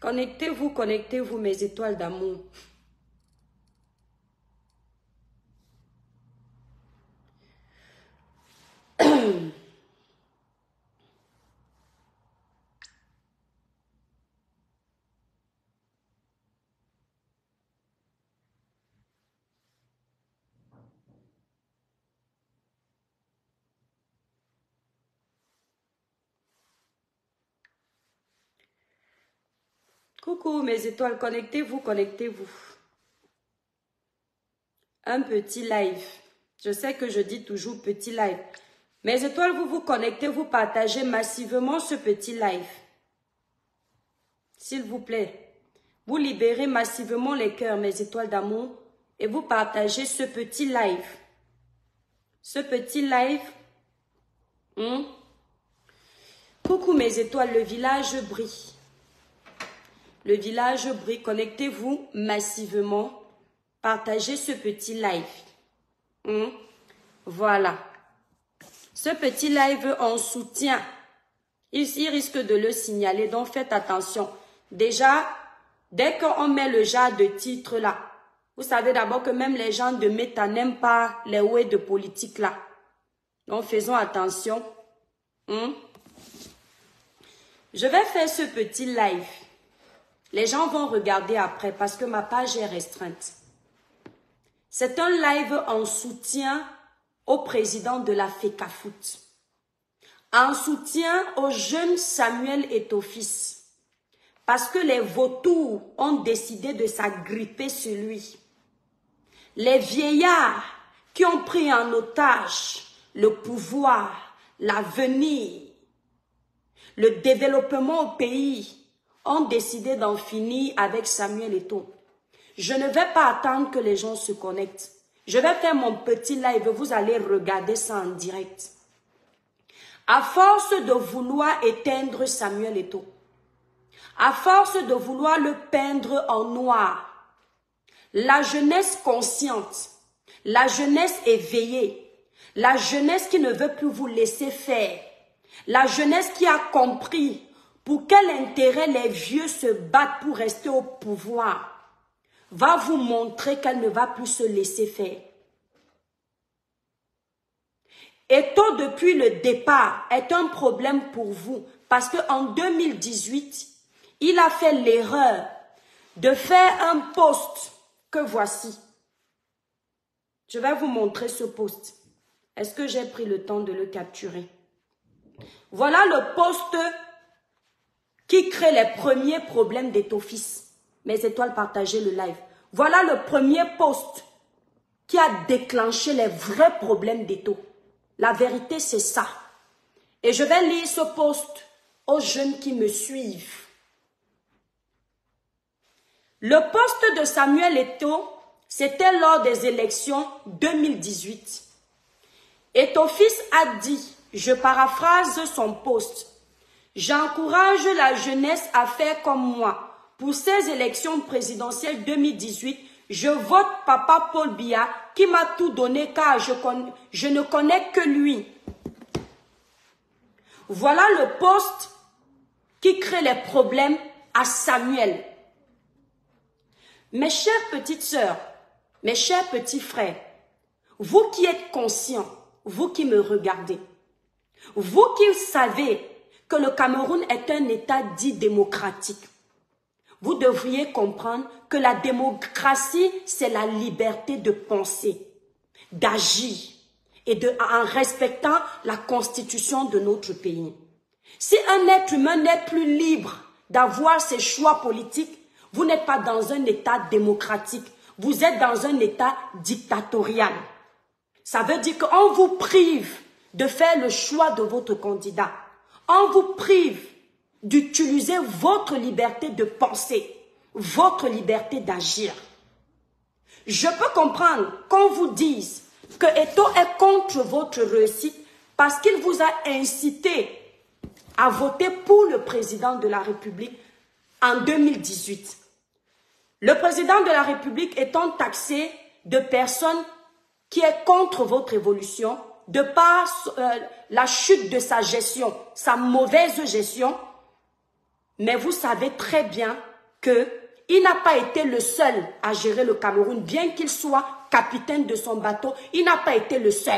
Connectez-vous, mes étoiles d'amour. Coucou mes étoiles, connectez-vous. Un petit live. Je sais que je dis toujours petit live. Mes étoiles, vous vous connectez, vous partagez massivement ce petit live. S'il vous plaît. Vous libérez massivement les cœurs, mes étoiles d'amour, et vous partagez ce petit live. Ce petit live. Coucou mes étoiles, le village brille. Le village brille. Connectez-vous massivement. Partagez ce petit live. Voilà. Ce petit live en soutien. Il risque de le signaler, donc faites attention. Déjà, dès qu'on met le genre de titre là, vous savez d'abord que même les gens de méta n'aiment pas les ouais de politique là. Donc faisons attention. Je vais faire ce petit live. Les gens vont regarder après parce que ma page est restreinte. C'est un live en soutien au président de la FECAFOOT. En soutien au jeune Samuel Eto'o-Fils. Parce que les vautours ont décidé de s'agripper sur lui. Les vieillards qui ont pris en otage le pouvoir, l'avenir, le développement au pays, ont décidé d'en finir avec Samuel Eto'o. Je ne vais pas attendre que les gens se connectent. Je vais faire mon petit live, vous allez regarder ça en direct. À force de vouloir éteindre Samuel Eto'o, à force de vouloir le peindre en noir, la jeunesse consciente, la jeunesse éveillée, la jeunesse qui ne veut plus vous laisser faire, la jeunesse qui a compris pour quel intérêt les vieux se battent pour rester au pouvoir, va vous montrer qu'elle ne va plus se laisser faire. Eto'o, depuis le départ, est un problème pour vous parce qu'en 2018, il a fait l'erreur de faire un post que voici. Je vais vous montrer ce post. Est-ce que j'ai pris le temps de le capturer? Voilà le post qui crée les premiers problèmes d'Eto'o-Fils. Mes étoiles, partagez le live. Voilà le premier post qui a déclenché les vrais problèmes d'Eto'o. La vérité, c'est ça. Et je vais lire ce post aux jeunes qui me suivent. Le post de Samuel Eto'o, c'était lors des élections 2018. Eto'o-Fils a dit, je paraphrase son post, « J'encourage la jeunesse à faire comme moi. Pour ces élections présidentielles 2018, je vote Papa Paul Biya qui m'a tout donné car je ne connais que lui. » Voilà le poste qui crée les problèmes à Samuel. Mes chères petites sœurs, mes chers petits frères, vous qui êtes conscients, vous qui me regardez, vous qui savez que le Cameroun est un État dit démocratique, vous devriez comprendre que la démocratie, c'est la liberté de penser, d'agir et en respectant la constitution de notre pays. Si un être humain n'est plus libre d'avoir ses choix politiques, vous n'êtes pas dans un État démocratique, vous êtes dans un État dictatorial. Ça veut dire qu'on vous prive de faire le choix de votre candidat. On vous prive d'utiliser votre liberté de penser, votre liberté d'agir. Je peux comprendre qu'on vous dise que Eto'o est contre votre réussite parce qu'il vous a incité à voter pour le président de la République en 2018. Le président de la République étant taxé de personne qui est contre votre évolution, de par la chute de sa gestion, sa mauvaise gestion, mais vous savez très bien qu'il n'a pas été le seul à gérer le Cameroun, bien qu'il soit capitaine de son bateau, il n'a pas été le seul.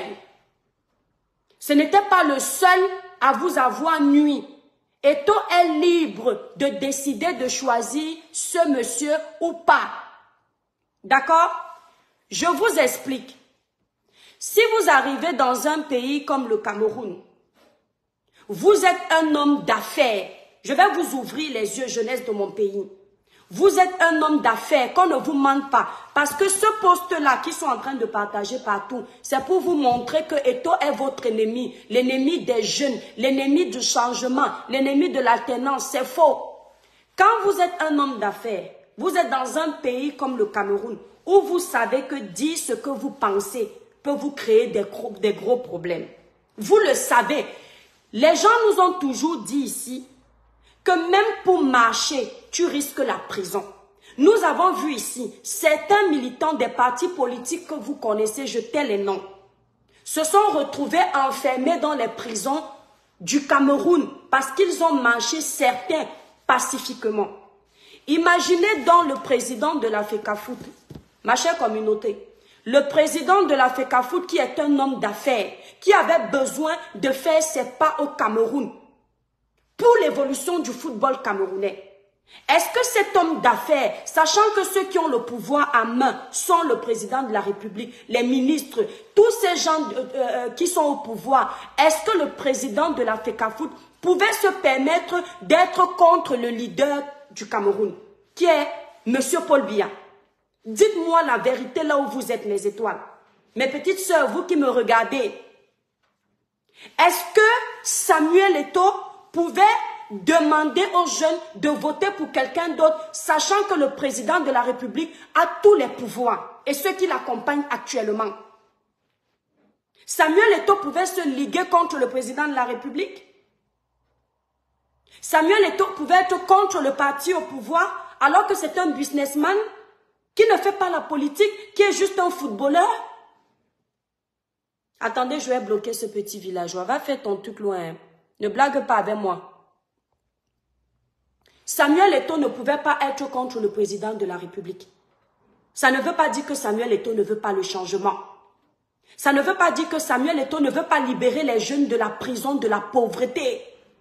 Ce n'était pas le seul à vous avoir nui. Eto'o est libre de décider de choisir ce monsieur ou pas. D'accord? Je vous explique. Si vous arrivez dans un pays comme le Cameroun, vous êtes un homme d'affaires. Je vais vous ouvrir les yeux, jeunesse de mon pays. Vous êtes un homme d'affaires, qu'on ne vous mente pas. Parce que ce poste-là qu'ils sont en train de partager partout, c'est pour vous montrer que Eto'o est votre ennemi. L'ennemi des jeunes, l'ennemi du changement, l'ennemi de l'alternance. C'est faux. Quand vous êtes un homme d'affaires, vous êtes dans un pays comme le Cameroun, où vous savez que dire ce que vous pensez peut vous créer des gros problèmes. Vous le savez. Les gens nous ont toujours dit ici que même pour marcher, tu risques la prison. Nous avons vu ici certains militants des partis politiques que vous connaissez, je tais les noms, se sont retrouvés enfermés dans les prisons du Cameroun parce qu'ils ont marché certains pacifiquement. Imaginez donc le président de la FECAFOOT, ma chère communauté, le président de la FECAFOOT qui est un homme d'affaires, qui avait besoin de faire ses pas au Cameroun pour l'évolution du football camerounais. Est-ce que cet homme d'affaires, sachant que ceux qui ont le pouvoir à main sont le président de la République, les ministres, tous ces gens qui sont au pouvoir, est-ce que le président de la FECAFOOT pouvait se permettre d'être contre le leader du Cameroun, qui est M. Paul Biya? Dites-moi la vérité là où vous êtes, mes étoiles. Mes petites sœurs, vous qui me regardez, est-ce que Samuel Eto'o pouvait demander aux jeunes de voter pour quelqu'un d'autre, sachant que le président de la République a tous les pouvoirs et ceux qui l'accompagnent actuellement? Samuel Eto'o pouvait se liguer contre le président de la République? Samuel Eto'o pouvait être contre le parti au pouvoir alors que c'est un businessman qui ne fait pas la politique, qui est juste un footballeur? Attendez, je vais bloquer ce petit villageois. Va faire ton truc loin. Ne blague pas avec moi. Samuel Eto'o ne pouvait pas être contre le président de la République. Ça ne veut pas dire que Samuel Eto'o ne veut pas le changement. Ça ne veut pas dire que Samuel Eto'o ne veut pas libérer les jeunes de la prison, de la pauvreté.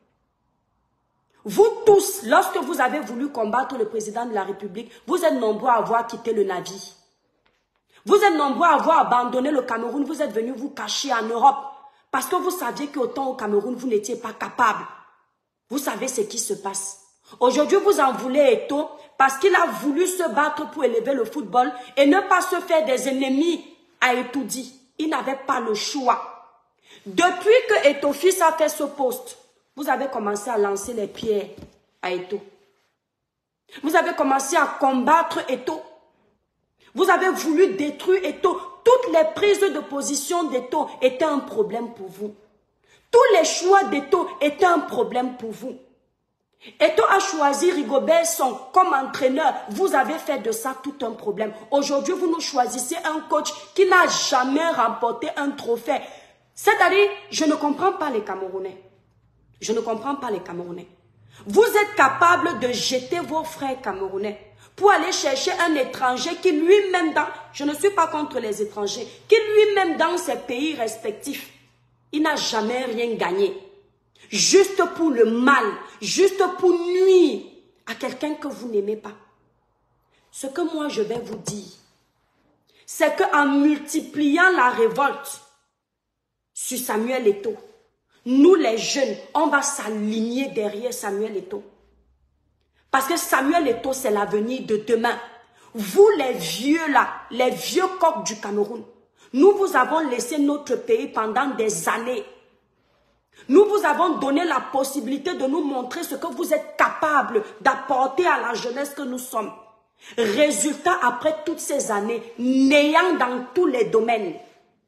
Vous tous, lorsque vous avez voulu combattre le président de la République, vous êtes nombreux à avoir quitté le navire. Vous êtes nombreux à avoir abandonné le Cameroun, vous êtes venus vous cacher en Europe. Parce que vous saviez qu'autant au Cameroun, vous n'étiez pas capable. Vous savez ce qui se passe. Aujourd'hui, vous en voulez Eto'o parce qu'il a voulu se battre pour élever le football et ne pas se faire des ennemis à Etoudi. Il n'avait pas le choix. Depuis que Eto'o fils a fait ce poste, vous avez commencé à lancer les pierres à Eto'o. Vous avez commencé à combattre Eto'o. Vous avez voulu détruire Eto'o. Toutes les prises de position d'Eto'o étaient un problème pour vous. Tous les choix d'Eto'o étaient un problème pour vous. Eto'o a choisi Rigobert Song comme entraîneur. Vous avez fait de ça tout un problème. Aujourd'hui, vous nous choisissez un coach qui n'a jamais remporté un trophée. C'est-à-dire, je ne comprends pas les Camerounais. Je ne comprends pas les Camerounais. Vous êtes capable de jeter vos frères camerounais pour aller chercher un étranger qui lui-même dans... Je ne suis pas contre les étrangers. Qui lui-même dans ses pays respectifs, il n'a jamais rien gagné. Juste pour le mal, juste pour nuire à quelqu'un que vous n'aimez pas. Ce que moi je vais vous dire, c'est qu'en multipliant la révolte sur Samuel Eto'o, nous les jeunes, on va s'aligner derrière Samuel Eto'o. Parce que Samuel Eto'o, c'est l'avenir de demain. Vous les vieux là, les vieux coqs du Cameroun, nous vous avons laissé notre pays pendant des années. Nous vous avons donné la possibilité de nous montrer ce que vous êtes capables d'apporter à la jeunesse que nous sommes. Résultat, après toutes ces années, néant dans tous les domaines.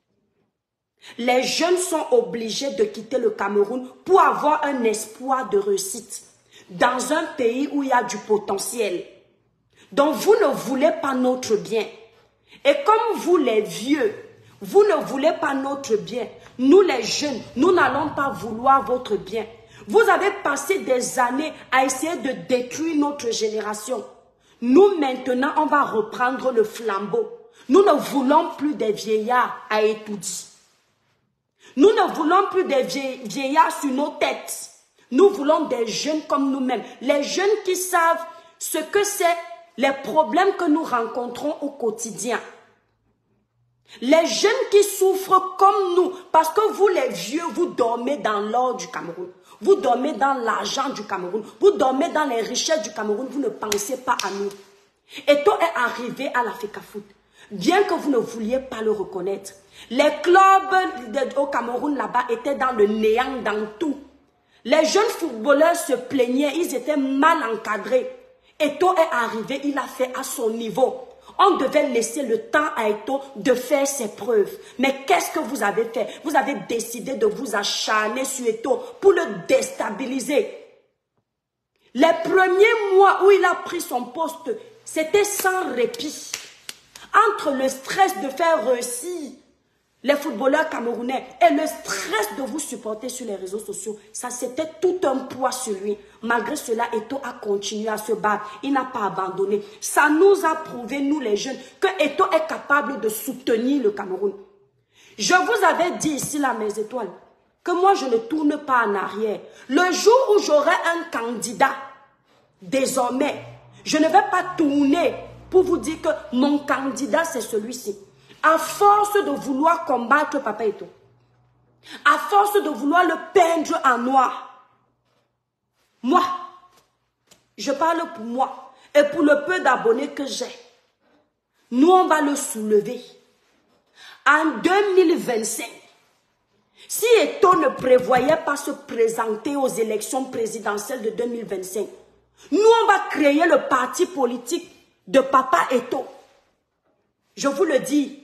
Les jeunes sont obligés de quitter le Cameroun pour avoir un espoir de réussite dans un pays où il y a du potentiel. Donc vous ne voulez pas notre bien. Et comme vous les vieux, vous ne voulez pas notre bien, nous les jeunes, nous n'allons pas vouloir votre bien. Vous avez passé des années à essayer de détruire notre génération. Nous, maintenant, on va reprendre le flambeau. Nous ne voulons plus des vieillards à étudier. Nous ne voulons plus des vieillards sur nos têtes. Nous voulons des jeunes comme nous-mêmes. Les jeunes qui savent ce que c'est les problèmes que nous rencontrons au quotidien. Les jeunes qui souffrent comme nous. Parce que vous, les vieux, vous dormez dans l'or du Cameroun. Vous dormez dans l'argent du Cameroun. Vous dormez dans les richesses du Cameroun. Vous ne pensez pas à nous. Eto'o est arrivé à la FECAFOOT. Bien que vous ne vouliez pas le reconnaître. Les clubs au Cameroun là-bas étaient dans le néant, dans tout. Les jeunes footballeurs se plaignaient, ils étaient mal encadrés. Eto'o est arrivé, il a fait à son niveau. On devait laisser le temps à Eto'o de faire ses preuves. Mais qu'est-ce que vous avez fait? Vous avez décidé de vous acharner sur Eto'o pour le déstabiliser. Les premiers mois où il a pris son poste, c'était sans répit. Entre le stress de faire réussir les footballeurs camerounais et le stress de vous supporter sur les réseaux sociaux, ça c'était tout un poids sur lui. Malgré cela, Eto'o a continué à se battre. Il n'a pas abandonné. Ça nous a prouvé, nous les jeunes, que Eto'o est capable de soutenir le Cameroun. Je vous avais dit ici, là, mes étoiles, que moi je ne tourne pas en arrière. Le jour où j'aurai un candidat, désormais, je ne vais pas tourner pour vous dire que mon candidat c'est celui-ci. À force de vouloir combattre Papa Eto'o, à force de vouloir le peindre en noir, moi, je parle pour moi et pour le peu d'abonnés que j'ai, nous on va le soulever. En 2025, si Eto'o ne prévoyait pas se présenter aux élections présidentielles de 2025, nous on va créer le parti politique de Papa Eto'o. Je vous le dis,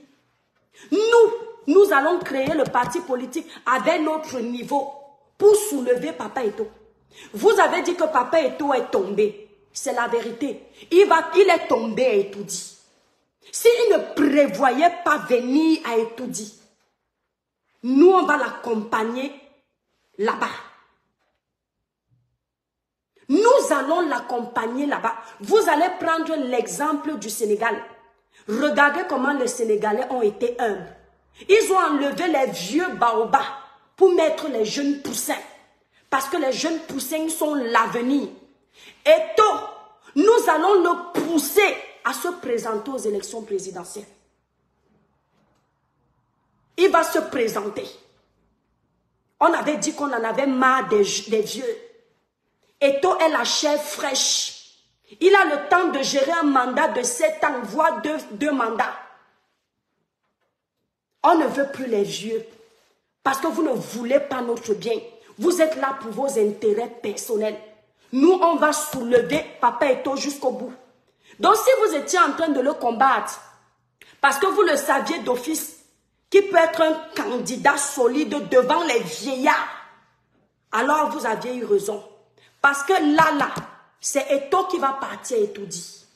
nous allons créer le parti politique avec notre niveau pour soulever Papa Eto'o. Vous avez dit que Papa Eto'o est tombé. C'est la vérité. Il est tombé à Etoudi. S'il ne prévoyait pas venir à Etoudi, nous on va l'accompagner là-bas. Nous allons l'accompagner là-bas. Vous allez prendre l'exemple du Sénégal. Regardez comment les Sénégalais ont été humbles. Ils ont enlevé les vieux baobabs pour mettre les jeunes poussins. Parce que les jeunes poussins sont l'avenir. Eto'o, nous allons le pousser à se présenter aux élections présidentielles. Il va se présenter. On avait dit qu'on en avait marre des vieux. Eto'o est la chair fraîche. Il a le temps de gérer un mandat de 7 ans, voire deux mandats. On ne veut plus les vieux. Parce que vous ne voulez pas notre bien. Vous êtes là pour vos intérêts personnels. Nous, on va soulever Papa Eto'o jusqu'au bout. Donc, si vous étiez en train de le combattre, parce que vous le saviez d'office, qu'il peut être un candidat solide devant les vieillards, alors vous aviez eu raison. Parce que là, c'est Eto'o qui va partir à Etoudi.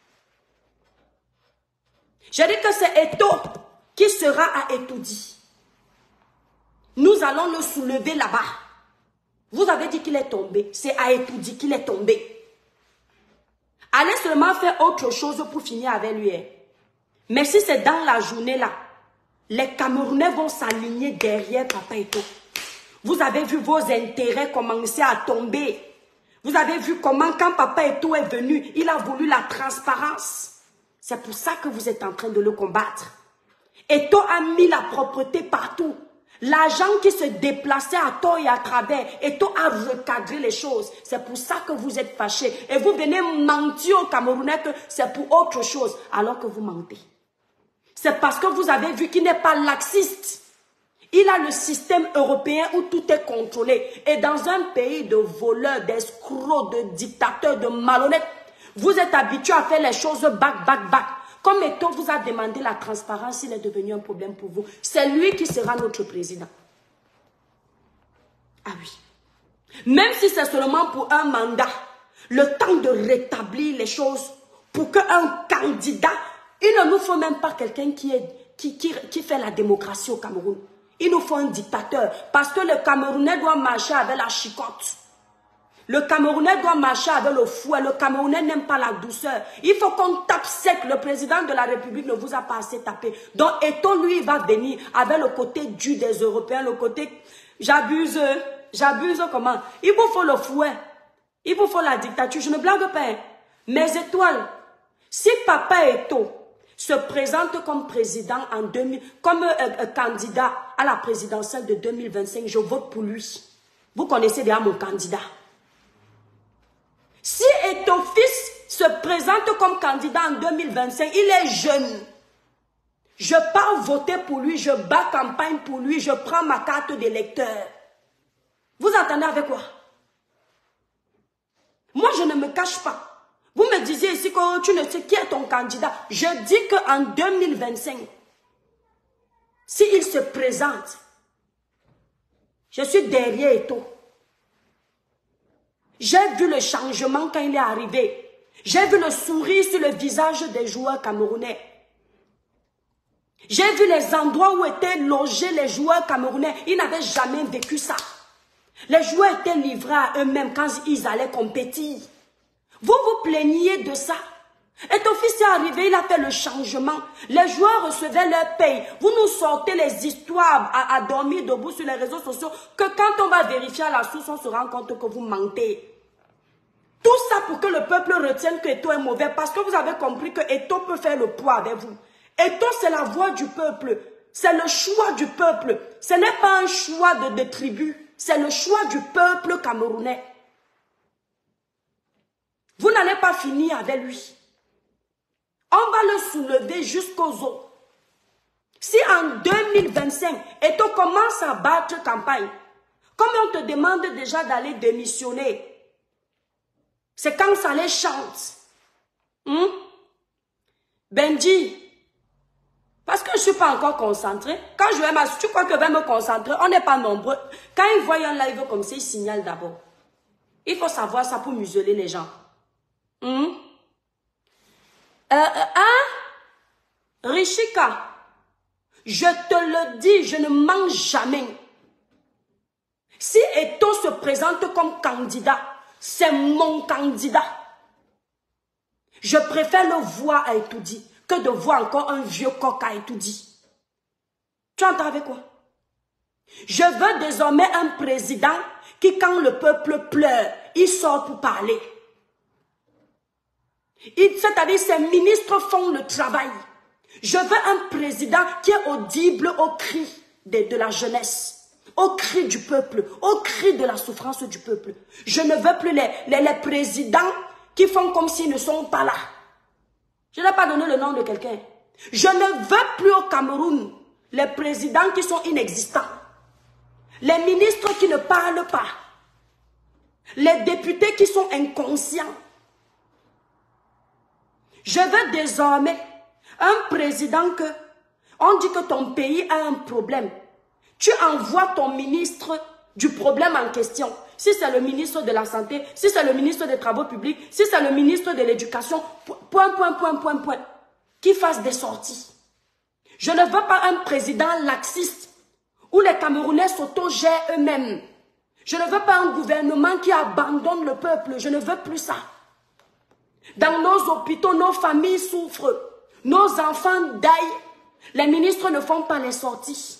J'ai dit que c'est Eto'o qui sera à Etoudi. Nous allons le soulever là-bas. Vous avez dit qu'il est tombé. C'est à Etoudi qu'il est tombé. Allez seulement faire autre chose pour finir avec lui. Mais si c'est dans la journée là, les Camerounais vont s'aligner derrière Papa Eto'o. Vous avez vu vos intérêts commencer à tomber. Vous avez vu comment quand Papa Eto'o est venu, il a voulu la transparence. C'est pour ça que vous êtes en train de le combattre. Eto'o a mis la propreté partout. L'argent qui se déplaçait à tort et à travers, Eto'o a recadré les choses. C'est pour ça que vous êtes fâchés. Et vous venez mentir aux Camerounais que c'est pour autre chose, alors que vous mentez. C'est parce que vous avez vu qu'il n'est pas laxiste. Il a le système européen où tout est contrôlé. Et dans un pays de voleurs, d'escrocs, de dictateurs, de malhonnêtes, vous êtes habitués à faire les choses back. Comme Eto'o vous a demandé la transparence, il est devenu un problème pour vous. C'est lui qui sera notre président. Ah oui. Même si c'est seulement pour un mandat, le temps de rétablir les choses, pour qu'un candidat, il ne nous faut même pas quelqu'un qui fait la démocratie au Cameroun. Il nous faut un dictateur. Parce que le Camerounais doit marcher avec la chicotte. Le Camerounais doit marcher avec le fouet. Le Camerounais n'aime pas la douceur. Il faut qu'on tape sec. Le président de la République ne vous a pas assez tapé. Donc, Eto'o, lui, il va venir avec le côté dur des Européens, le côté j'abuse comment? Il vous faut le fouet. Il vous faut la dictature. Je ne blague pas. Mes étoiles, si Papa Eto'o se présente comme président en 2000, comme candidat à la présidentielle de 2025, je vote pour lui. Vous connaissez déjà mon candidat. Si Eto'o fils se présente comme candidat en 2025, il est jeune. Je pars voter pour lui, je bats campagne pour lui, je prends ma carte d'électeur. Vous entendez avec quoi? Moi, je ne me cache pas. Vous me disiez ici que tu ne sais qui est ton candidat. Je dis qu'en 2025, s'il se présente, je suis derrière Eto'o. J'ai vu le changement quand il est arrivé. J'ai vu le sourire sur le visage des joueurs camerounais. J'ai vu les endroits où étaient logés les joueurs camerounais. Ils n'avaient jamais vécu ça. Les joueurs étaient livrés à eux-mêmes quand ils allaient compétir. Vous vous plaigniez de ça. Eto'o fils est arrivé, il a fait le changement. Les joueurs recevaient leur paye. Vous nous sortez les histoires à dormir debout sur les réseaux sociaux que quand on va vérifier à la source, on se rend compte que vous mentez. Tout ça pour que le peuple retienne que Eto'o est mauvais parce que vous avez compris que Eto'o peut faire le poids avec vous. Eto'o, c'est la voix du peuple. C'est le choix du peuple. Ce n'est pas un choix de tribu. C'est le choix du peuple camerounais. Vous n'allez pas finir avec lui. On va le soulever jusqu'aux os. Si en 2025, Eto'o commence à battre campagne, comme on te demande déjà d'aller démissionner, c'est quand ça les chante. Benji, parce que je ne suis pas encore concentré. Quand je vais tu crois que je vais me concentrer, on n'est pas nombreux. Quand ils voient un live comme ça, ils signalent d'abord. Il faut savoir ça pour museler les gens. Rishika, je te le dis, je ne mens jamais. Si Eto'o se présente comme candidat, c'est mon candidat. Je préfère le voir à Etoudi que de voir encore un vieux coq à Etoudi. Tu entends avec quoi? Je veux désormais un président qui, quand le peuple pleure, il sort pour parler. C'est-à-dire, ses ministres font le travail. Je veux un président qui est audible au cri de la jeunesse, au cri du peuple, au cri de la souffrance du peuple. Je ne veux plus les présidents qui font comme s'ils ne sont pas là. Je n'ai pas donné le nom de quelqu'un. Je ne veux plus au Cameroun les présidents qui sont inexistants, les ministres qui ne parlent pas, les députés qui sont inconscients. Je veux désormais un président que, on dit que ton pays a un problème. Tu envoies ton ministre du problème en question. Si c'est le ministre de la Santé, si c'est le ministre des Travaux publics, si c'est le ministre de l'Éducation, point, qui fasse des sorties. Je ne veux pas un président laxiste où les Camerounais s'autogèrent eux-mêmes. Je ne veux pas un gouvernement qui abandonne le peuple. Je ne veux plus ça. Dans nos hôpitaux, nos familles souffrent. Nos enfants daillent. Les ministres ne font pas les sorties.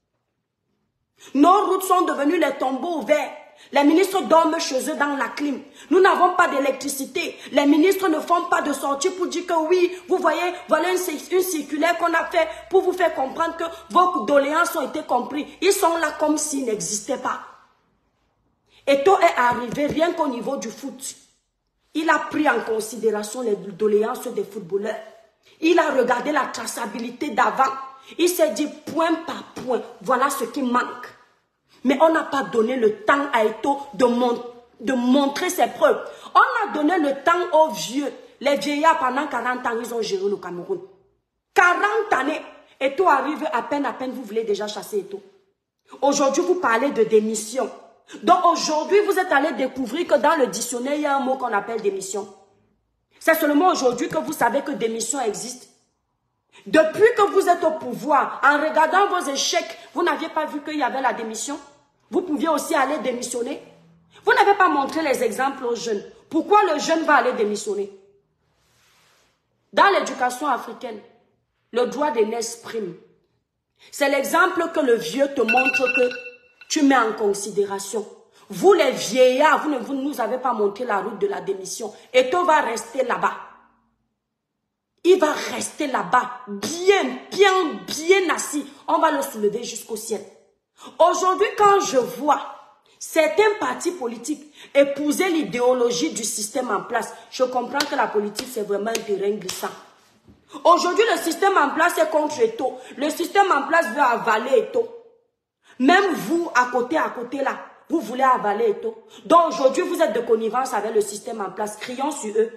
Nos routes sont devenues les tombeaux ouverts. Les ministres dorment chez eux dans la clim. Nous n'avons pas d'électricité. Les ministres ne font pas de sortie pour dire que oui, vous voyez, voilà une circulaire qu'on a fait pour vous faire comprendre que vos doléances ont été comprises. Ils sont là comme s'ils n'existaient pas. Eto'o est arrivé rien qu'au niveau du foot. Il a pris en considération les doléances des footballeurs. Il a regardé la traçabilité d'avant. Il s'est dit point par point, voilà ce qui manque. Mais on n'a pas donné le temps à Eto'o de montrer ses preuves. On a donné le temps aux vieux. Les vieillards, pendant 40 ans, ils ont géré le Cameroun. 40 années. Eto'o arrive à peine, vous voulez déjà chasser Eto'o. Aujourd'hui, vous parlez de démission. Donc aujourd'hui, vous êtes allé découvrir que dans le dictionnaire, il y a un mot qu'on appelle démission. C'est seulement aujourd'hui que vous savez que démission existe. Depuis que vous êtes au pouvoir, en regardant vos échecs, vous n'aviez pas vu qu'il y avait la démission. Vous pouviez aussi aller démissionner. Vous n'avez pas montré les exemples aux jeunes. Pourquoi le jeune va aller démissionner? Dans l'éducation africaine, le droit d'aînesse prime. C'est l'exemple que le vieux te montre que tu mets en considération. Vous les vieillards, vous ne nous avez pas montré la route de la démission. Et toi va rester là-bas. Il va rester là-bas, bien assis. On va le soulever jusqu'au ciel. Aujourd'hui, quand je vois certains partis politiques épouser l'idéologie du système en place, je comprends que la politique, c'est vraiment un terrain glissant. Aujourd'hui, le système en place est contre Eto'o. Le système en place veut avaler Eto'o. Même vous, à côté là, vous voulez avaler Eto'o. Donc aujourd'hui, vous êtes de connivence avec le système en place. Crions sur eux.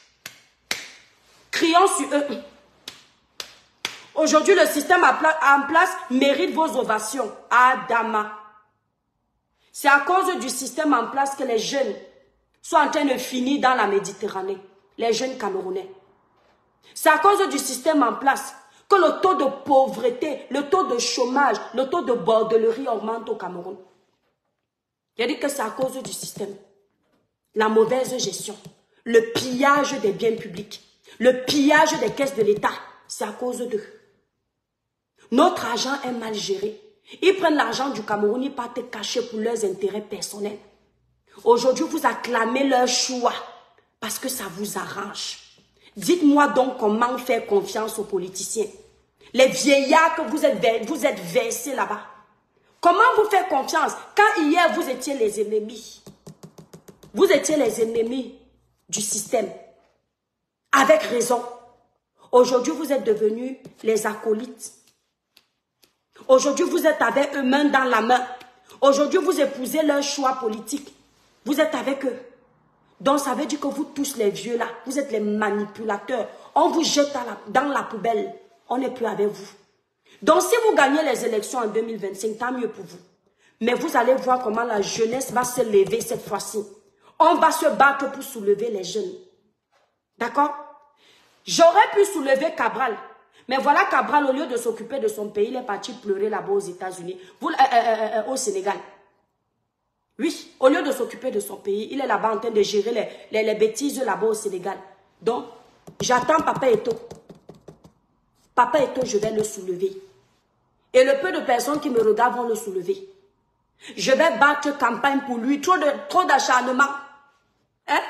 Crions sur eux. Aujourd'hui, le système en place mérite vos ovations. Adama. C'est à cause du système en place que les jeunes sont en train de finir dans la Méditerranée. Les jeunes Camerounais. C'est à cause du système en place que le taux de pauvreté, le taux de chômage, le taux de bordellerie augmente au Cameroun. Il a dit que c'est à cause du système. La mauvaise gestion, le pillage des biens publics, le pillage des caisses de l'État, c'est à cause d'eux. Notre argent est mal géré. Ils prennent l'argent du Cameroun, ils partent cacher pour leurs intérêts personnels. Aujourd'hui, vous acclamez leur choix parce que ça vous arrange. Dites-moi donc comment faire confiance aux politiciens. Les vieillards que vous êtes versés là-bas. Comment vous faire confiance quand hier vous étiez les ennemis? Vous étiez les ennemis du système. Avec raison. Aujourd'hui, vous êtes devenus les acolytes. Aujourd'hui, vous êtes avec eux main dans la main. Aujourd'hui, vous épousez leur choix politique. Vous êtes avec eux. Donc, ça veut dire que vous tous les vieux là, vous êtes les manipulateurs. On vous jette dans la poubelle. On n'est plus avec vous. Donc, si vous gagnez les élections en 2025, tant mieux pour vous. Mais vous allez voir comment la jeunesse va se lever cette fois-ci. On va se battre pour soulever les jeunes. D'accord? J'aurais pu soulever Cabral. Mais voilà Cabral, au lieu de s'occuper de son pays, il est parti pleurer là-bas aux États-Unis. Au Sénégal. Oui, au lieu de s'occuper de son pays, il est là-bas en train de gérer les bêtises là-bas au Sénégal. Donc, j'attends Papa Eto'o. Papa Eto'o, je vais le soulever. Et le peu de personnes qui me regardent vont le soulever. Je vais battre campagne pour lui. Trop d'acharnement. Hein?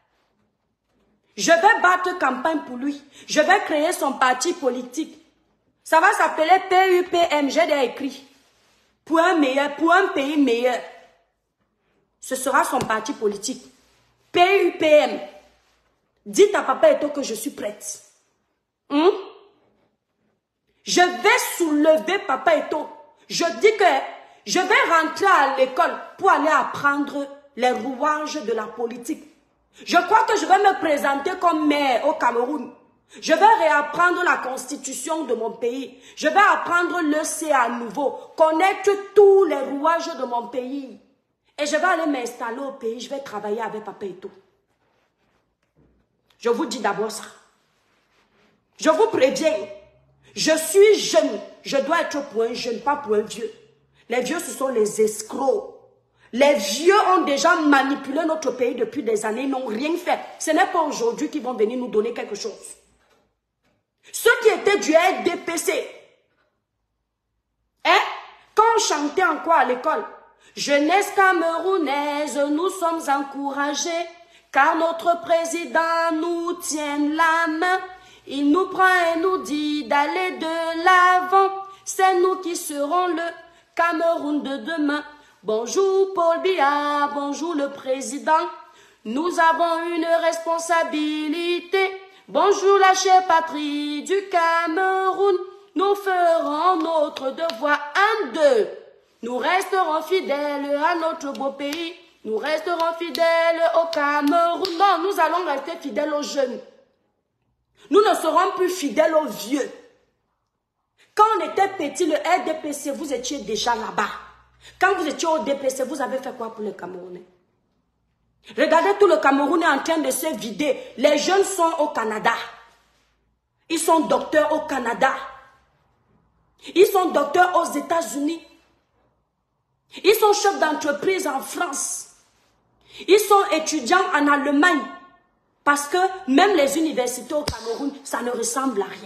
Je vais battre campagne pour lui. Je vais créer son parti politique. Ça va s'appeler PUPM. J'ai déjà écrit. Pour un meilleur, pour un pays meilleur. Ce sera son parti politique. PUPM. Dites à Papa Eto'o que je suis prête. Je vais soulever Papa Eto'o. Je dis que je vais rentrer à l'école pour aller apprendre les rouages de la politique. Je crois que je vais me présenter comme maire au Cameroun. Je vais réapprendre la constitution de mon pays. Je vais apprendre l'EC à nouveau. Connaître tous les rouages de mon pays. Et je vais aller m'installer au pays. Je vais travailler avec Papa Eto'o. Je vous dis d'abord ça. Je vous préviens. Je suis jeune. Je dois être pour un jeune, pas pour un vieux. Les vieux, ce sont les escrocs. Les vieux ont déjà manipulé notre pays depuis des années. Ils n'ont rien fait. Ce n'est pas aujourd'hui qu'ils vont venir nous donner quelque chose. Ceux qui étaient du RDPC. Hein? Quand on chantait encore à l'école. Jeunesse camerounaise, nous sommes encouragés. Car notre président nous tient la main. Il nous prend et nous dit d'aller de l'avant. C'est nous qui serons le Cameroun de demain. Bonjour Paul Biya, bonjour le président. Nous avons une responsabilité. Bonjour la chère patrie du Cameroun. Nous ferons notre devoir. 1, 2. Nous resterons fidèles à notre beau pays. Nous resterons fidèles au Cameroun. Non, nous allons rester fidèles aux jeunes. Nous ne serons plus fidèles aux vieux. Quand on était petit, le RDPC, vous étiez déjà là-bas. Quand vous étiez au DPC, vous avez fait quoi pour les Camerounais? Regardez, tout le Cameroun est en train de se vider. Les jeunes sont au Canada. Ils sont docteurs au Canada. Ils sont docteurs aux États-Unis. Ils sont chefs d'entreprise en France. Ils sont étudiants en Allemagne. Parce que même les universités au Cameroun, ça ne ressemble à rien.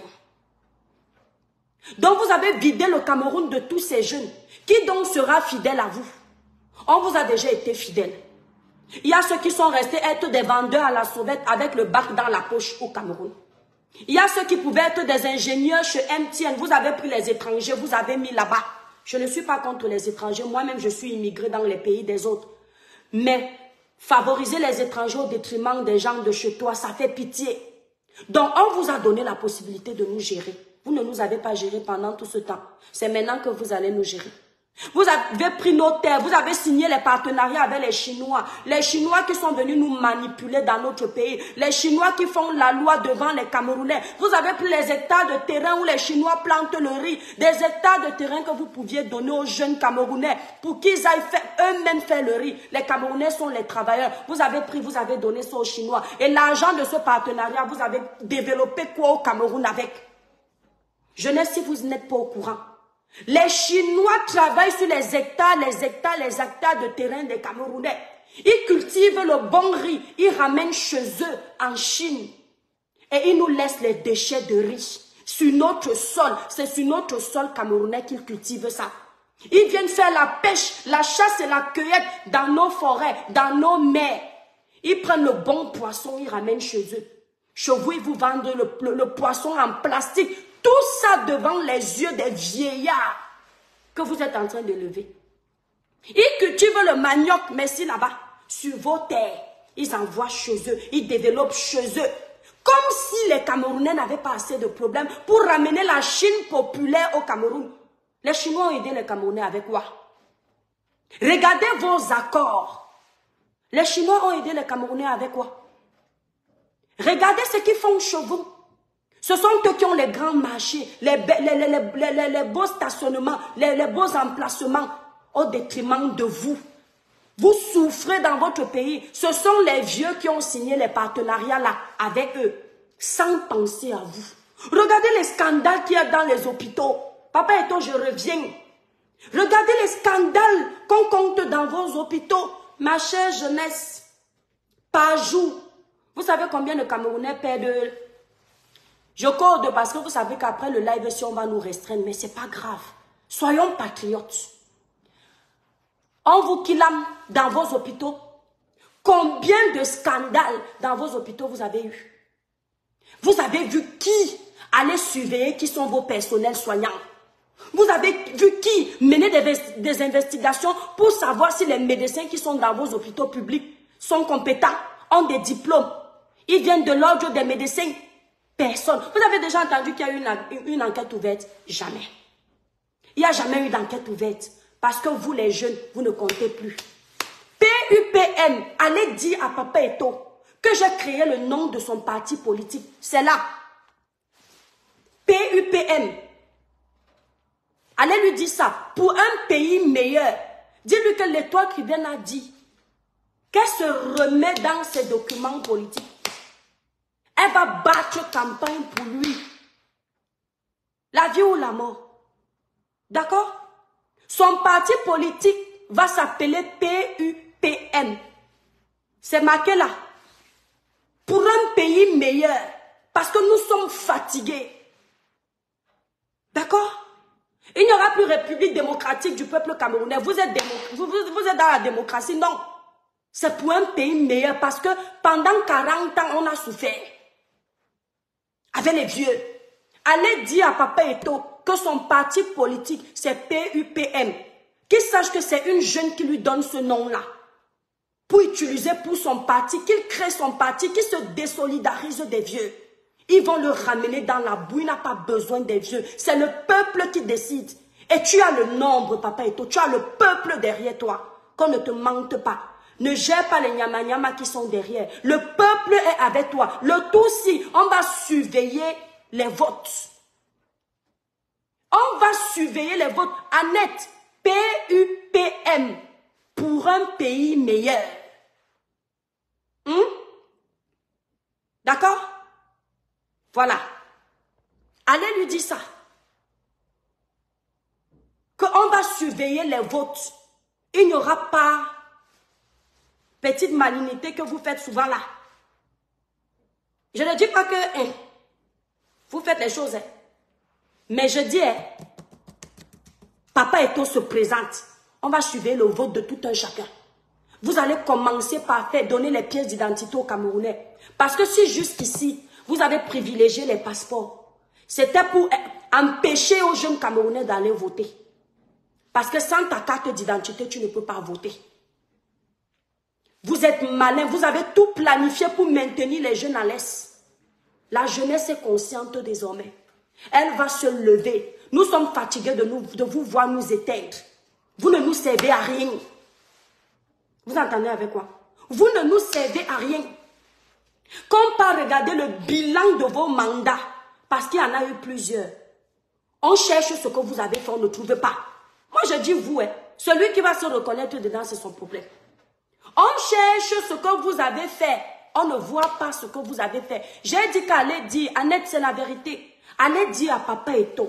Donc vous avez vidé le Cameroun de tous ces jeunes. Qui donc sera fidèle à vous? On vous a déjà été fidèle. Il y a ceux qui sont restés être des vendeurs à la sauvette avec le bac dans la poche au Cameroun. Il y a ceux qui pouvaient être des ingénieurs chez MTN. Vous avez pris les étrangers, vous avez mis là-bas. Je ne suis pas contre les étrangers. Moi-même, je suis immigré dans les pays des autres. Mais favoriser les étrangers au détriment des gens de chez toi, ça fait pitié. Donc, on vous a donné la possibilité de nous gérer. Vous ne nous avez pas géré pendant tout ce temps. C'est maintenant que vous allez nous gérer. Vous avez pris nos terres, vous avez signé les partenariats avec les Chinois. Les Chinois qui sont venus nous manipuler dans notre pays. Les Chinois qui font la loi devant les Camerounais. Vous avez pris les hectares de terrain où les Chinois plantent le riz. Des hectares de terrain que vous pouviez donner aux jeunes Camerounais pour qu'ils aillent eux-mêmes faire le riz. Les Camerounais sont les travailleurs. Vous avez pris, vous avez donné ça aux Chinois. Et l'argent de ce partenariat, vous avez développé quoi au Cameroun avec? Jeunesse, si vous n'êtes pas au courant. Les Chinois travaillent sur les hectares de terrain des Camerounais. Ils cultivent le bon riz, ils ramènent chez eux en Chine. Et ils nous laissent les déchets de riz sur notre sol. C'est sur notre sol camerounais qu'ils cultivent ça. Ils viennent faire la pêche, la chasse et la cueillette dans nos forêts, dans nos mers. Ils prennent le bon poisson, ils ramènent chez eux. Chez vous, ils vous vendent le poisson en plastique. Tout ça devant les yeux des vieillards que vous êtes en train de lever. Ils cultivent le manioc, merci là-bas, sur vos terres. Ils envoient chez eux, ils développent chez eux. Comme si les Camerounais n'avaient pas assez de problèmes pour ramener la Chine populaire au Cameroun. Les Chinois ont aidé les Camerounais avec quoi? Regardez vos accords. Les Chinois ont aidé les Camerounais avec quoi? Regardez ce qu'ils font chez vous. Ce sont eux qui ont les grands marchés, les beaux stationnements, les beaux emplacements au détriment de vous. Vous souffrez dans votre pays. Ce sont les vieux qui ont signé les partenariats là avec eux, sans penser à vous. Regardez les scandales qu'il y a dans les hôpitaux. Papa Eto, je reviens. Regardez les scandales qu'on compte dans vos hôpitaux. Ma chère jeunesse, par jour, vous savez combien de Camerounais perdent? Je code parce que vous savez qu'après le live, si on va nous restreindre, mais ce n'est pas grave. Soyons patriotes. On vous killame dans vos hôpitaux. Combien de scandales dans vos hôpitaux vous avez eu? Vous avez vu qui allait surveiller qui sont vos personnels soignants? Vous avez vu qui mener des investigations pour savoir si les médecins qui sont dans vos hôpitaux publics sont compétents, ont des diplômes? Ils viennent de l'ordre des médecins. Personne. Vous avez déjà entendu qu'il y a eu une enquête ouverte? Jamais. Il n'y a jamais eu d'enquête ouverte. Parce que vous, les jeunes, vous ne comptez plus. PUPM, allez dire à Papa Eto que j'ai créé le nom de son parti politique. C'est là. PUPM. Allez lui dire ça. Pour un pays meilleur. Dis-lui que l'Étoile Chrétienne a dit qu'elle se remet dans ses documents politiques. Elle va battre campagne pour lui. La vie ou la mort. D'accord? Son parti politique va s'appeler PUPM. C'est marqué là. Pour un pays meilleur. Parce que nous sommes fatigués. D'accord? Il n'y aura plus République démocratique du peuple camerounais. Vous êtes dans la démocratie. Non. C'est pour un pays meilleur. Parce que pendant 40 ans, on a souffert. Avec les vieux. Allez dire à Papa Eto que son parti politique, c'est PUPM. Qu'il sache que c'est une jeune qui lui donne ce nom-là. Pour utiliser pour son parti, qu'il crée son parti, qu'il se désolidarise des vieux. Ils vont le ramener dans la boue, il n'a pas besoin des vieux. C'est le peuple qui décide. Et tu as le nombre, Papa Eto, tu as le peuple derrière toi. Qu'on ne te mente pas. Ne gère pas les nyama-nyama qui sont derrière. Le peuple est avec toi. Le tout si, on va surveiller les votes. On va surveiller les votes. Annette, PUPM, pour un pays meilleur. D'accord? Voilà. Allez lui dire ça. Qu'on va surveiller les votes. Il n'y aura pas petite malignité que vous faites souvent là. Je ne dis pas que vous faites les choses. Mais je dis, Papa Eto'o se présente. On va suivre le vote de tout un chacun. Vous allez commencer par donner les pièces d'identité aux Camerounais. Parce que si jusqu'ici, vous avez privilégié les passeports, c'était pour empêcher aux jeunes Camerounais d'aller voter. Parce que sans ta carte d'identité, tu ne peux pas voter. Vous êtes malin, vous avez tout planifié pour maintenir les jeunes à l'aise. La jeunesse est consciente désormais. Elle va se lever. Nous sommes fatigués de vous voir nous éteindre. Vous ne nous servez à rien. Vous entendez avec quoi? Vous ne nous servez à rien. Quand on part regarder le bilan de vos mandats, parce qu'il y en a eu plusieurs, on cherche ce que vous avez fait, on ne trouve pas. Moi je dis vous, celui qui va se reconnaître dedans, c'est son problème. On cherche ce que vous avez fait, on ne voit pas ce que vous avez fait. J'ai dit qu'allez dire, Annette, c'est la vérité. Allez dire à Papa Eto'o.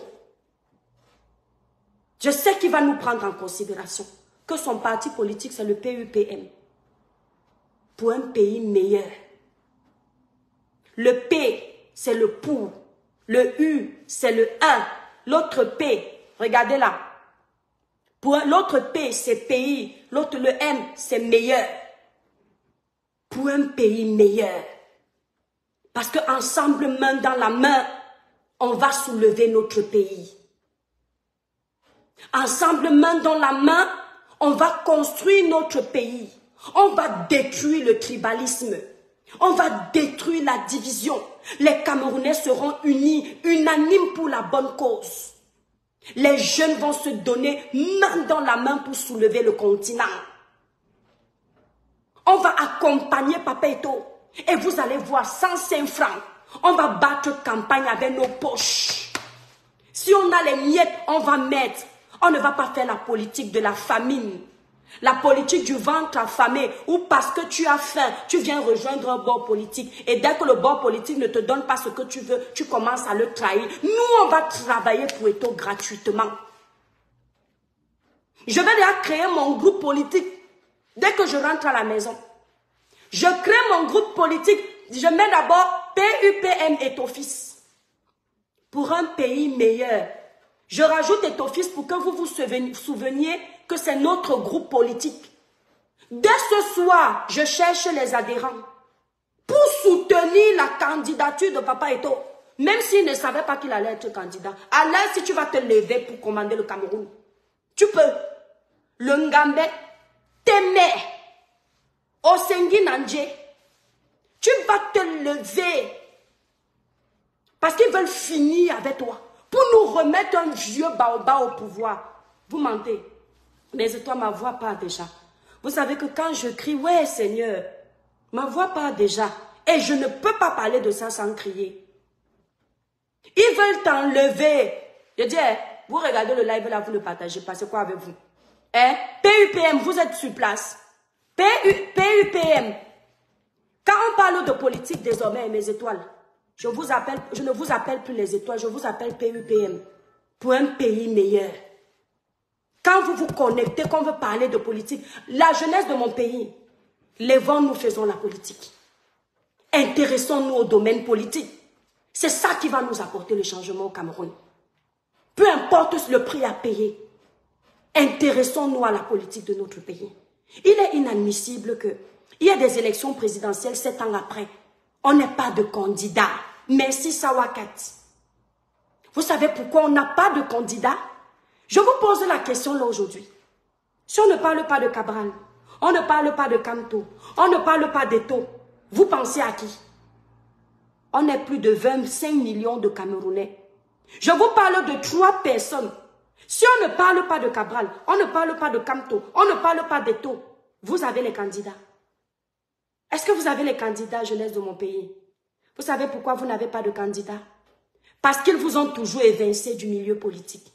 Je sais qu'il va nous prendre en considération que son parti politique, c'est le PUPM. Pour un pays meilleur. Le P, c'est le pour. Le U, c'est le 1. L'autre P, regardez là. Pour l'autre P, c'est pays. L'autre, le M, c'est meilleur. Pour un pays meilleur. Parce qu'ensemble, main dans la main, on va soulever notre pays. Ensemble, main dans la main, on va construire notre pays. On va détruire le tribalisme. On va détruire la division. Les Camerounais seront unis, unanimes pour la bonne cause. Les jeunes vont se donner main dans la main pour soulever le continent. On va accompagner Papa Eto'o. Et vous allez voir, 105 francs, on va battre campagne avec nos poches. Si on a les miettes, on va mettre. On ne va pas faire la politique de la famine. La politique du ventre affamé, ou parce que tu as faim, tu viens rejoindre un bord politique. Et dès que le bord politique ne te donne pas ce que tu veux, tu commences à le trahir. Nous, on va travailler pour Eto'o gratuitement. Je vais déjà créer mon groupe politique dès que je rentre à la maison. Je crée mon groupe politique. Je mets d'abord PUPM Eto'o Fils. Pour un pays meilleur. Je rajoute Eto'o Fils pour que vous vous souveniez que c'est notre groupe politique. Dès ce soir, je cherche les adhérents pour soutenir la candidature de Papa Eto'o. Même s'il ne savait pas qu'il allait être candidat. Alors, si tu vas te lever pour commander le Cameroun, tu peux. Le Ngambé, Témé, Osengi Nandje, tu vas te lever parce qu'ils veulent finir avec toi pour nous remettre un vieux baobab au pouvoir. Vous mentez. Mais toi, ma voix part déjà. Vous savez que quand je crie, ouais Seigneur, ma voix part déjà. Et je ne peux pas parler de ça sans crier. Ils veulent t'enlever. Je dis, vous regardez le live là, vous ne partagez pas. C'est quoi avec vous? PUPM, vous êtes sur place. PUPM. Quand on parle de politique désormais, mes étoiles, je ne vous appelle plus les étoiles, je vous appelle PUPM. Pour un pays meilleur. Quand vous vous connectez, qu'on veut parler de politique, la jeunesse de mon pays, levons, nous faisons la politique. Intéressons-nous au domaine politique. C'est ça qui va nous apporter le changement au Cameroun. Peu importe le prix à payer. Intéressons-nous à la politique de notre pays. Il est inadmissible qu'il y ait des élections présidentielles 7 ans après. On n'est pas de candidat. Merci Sawakat. Vous savez pourquoi on n'a pas de candidat? Je vous pose la question là aujourd'hui. Si on ne parle pas de Cabral, on ne parle pas de Kamto, on ne parle pas d'Eto'o, vous pensez à qui? On est plus de 25 millions de Camerounais. Je vous parle de 3 personnes. Si on ne parle pas de Cabral, on ne parle pas de Kamto, on ne parle pas d'Eto'o, vous avez les candidats. Est-ce que vous avez les candidats jeunesse de mon pays? Vous savez pourquoi vous n'avez pas de candidats? Parce qu'ils vous ont toujours évincé du milieu politique.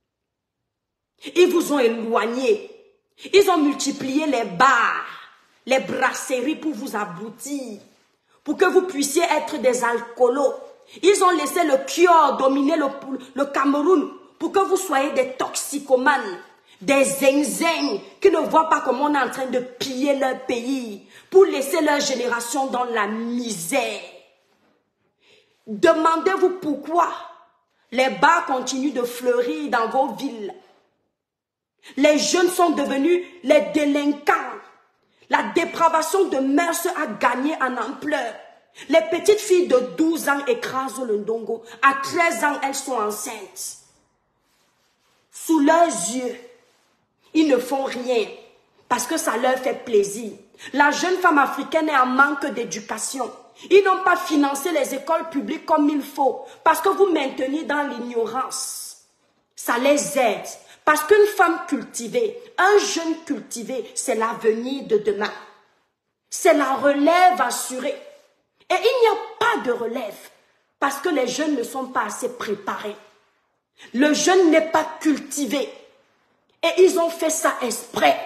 Ils vous ont éloigné. Ils ont multiplié les bars, les brasseries pour vous abrutir. Pour que vous puissiez être des alcoolos. Ils ont laissé le cure dominer le Cameroun pour que vous soyez des toxicomanes. Des zinzins qui ne voient pas comment on est en train de piller leur pays pour laisser leur génération dans la misère. Demandez-vous pourquoi les bars continuent de fleurir dans vos villes. Les jeunes sont devenus les délinquants. La dépravation de mœurs a gagné en ampleur. Les petites filles de 12 ans écrasent le ndongo. À 13 ans, elles sont enceintes. Sous leurs yeux, ils ne font rien parce que ça leur fait plaisir. La jeune femme africaine est en manque d'éducation. Ils n'ont pas financé les écoles publiques comme il faut parce que vous maintenez dans l'ignorance. Ça les aide. Parce qu'une femme cultivée, un jeune cultivé, c'est l'avenir de demain. C'est la relève assurée. Et il n'y a pas de relève parce que les jeunes ne sont pas assez préparés. Le jeune n'est pas cultivé. Et ils ont fait ça exprès.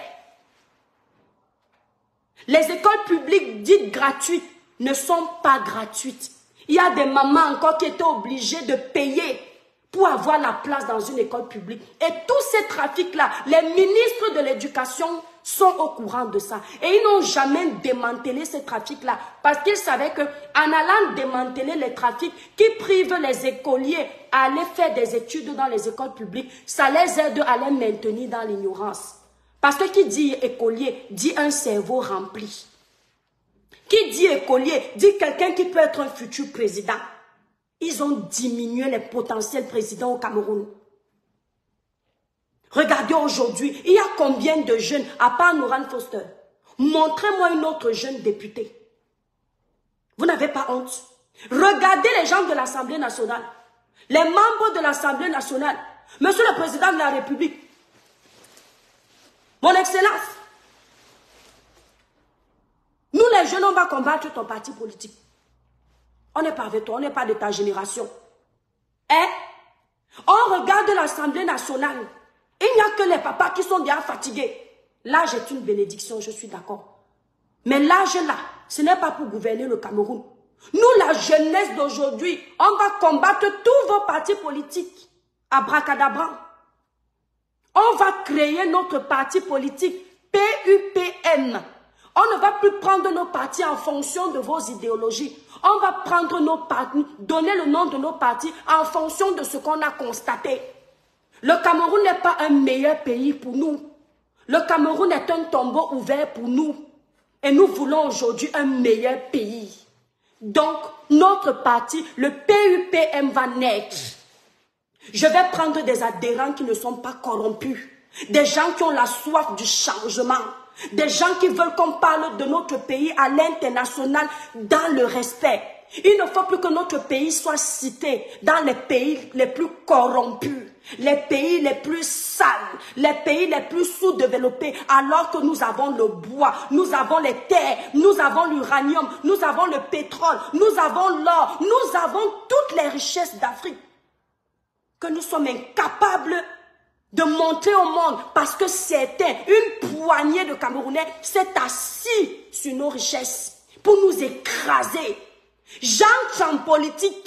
Les écoles publiques dites gratuites ne sont pas gratuites. Il y a des mamans encore qui étaient obligées de payer pour avoir la place dans une école publique. Et tous ces trafics-là, les ministres de l'éducation sont au courant de ça. Et ils n'ont jamais démantelé ces trafics-là parce qu'ils savaient qu'en allant démanteler les trafics qui privent les écoliers à aller faire des études dans les écoles publiques, ça les aide à les maintenir dans l'ignorance. Parce que qui dit écolier, dit un cerveau rempli. Qui dit écolier, dit quelqu'un qui peut être un futur président. Ils ont diminué les potentiels présidents au Cameroun. Regardez aujourd'hui, il y a combien de jeunes, à part Noran Foster? Montrez-moi une autre jeune députée. Vous n'avez pas honte? Regardez les gens de l'Assemblée nationale. Les membres de l'Assemblée nationale. Monsieur le Président de la République. Mon Excellence. Nous les jeunes, on va combattre ton parti politique. On n'est pas avec toi, on n'est pas de ta génération. Hein? On regarde l'Assemblée nationale. Il n'y a que les papas qui sont déjà fatigués. L'âge est une bénédiction, je suis d'accord. Mais l'âge là, ce n'est pas pour gouverner le Cameroun. Nous, la jeunesse d'aujourd'hui, on va combattre tous vos partis politiques. Abracadabra. On va créer notre parti politique PUPM. On ne va plus prendre nos partis en fonction de vos idéologies. On va prendre nos partis, donner le nom de nos partis en fonction de ce qu'on a constaté. Le Cameroun n'est pas un meilleur pays pour nous. Le Cameroun est un tombeau ouvert pour nous. Et nous voulons aujourd'hui un meilleur pays. Donc, notre parti, le PUPM, va naître. Je vais prendre des adhérents qui ne sont pas corrompus. Des gens qui ont la soif du changement. Des gens qui veulent qu'on parle de notre pays à l'international dans le respect. Il ne faut plus que notre pays soit cité dans les pays les plus corrompus, les pays les plus sales, les pays les plus sous-développés, alors que nous avons le bois, nous avons les terres, nous avons l'uranium, nous avons le pétrole, nous avons l'or, nous avons toutes les richesses d'Afrique que nous sommes incapables de montrer au monde parce que certains, une poignée de Camerounais s'est assis sur nos richesses pour nous écraser. J'entre en politique.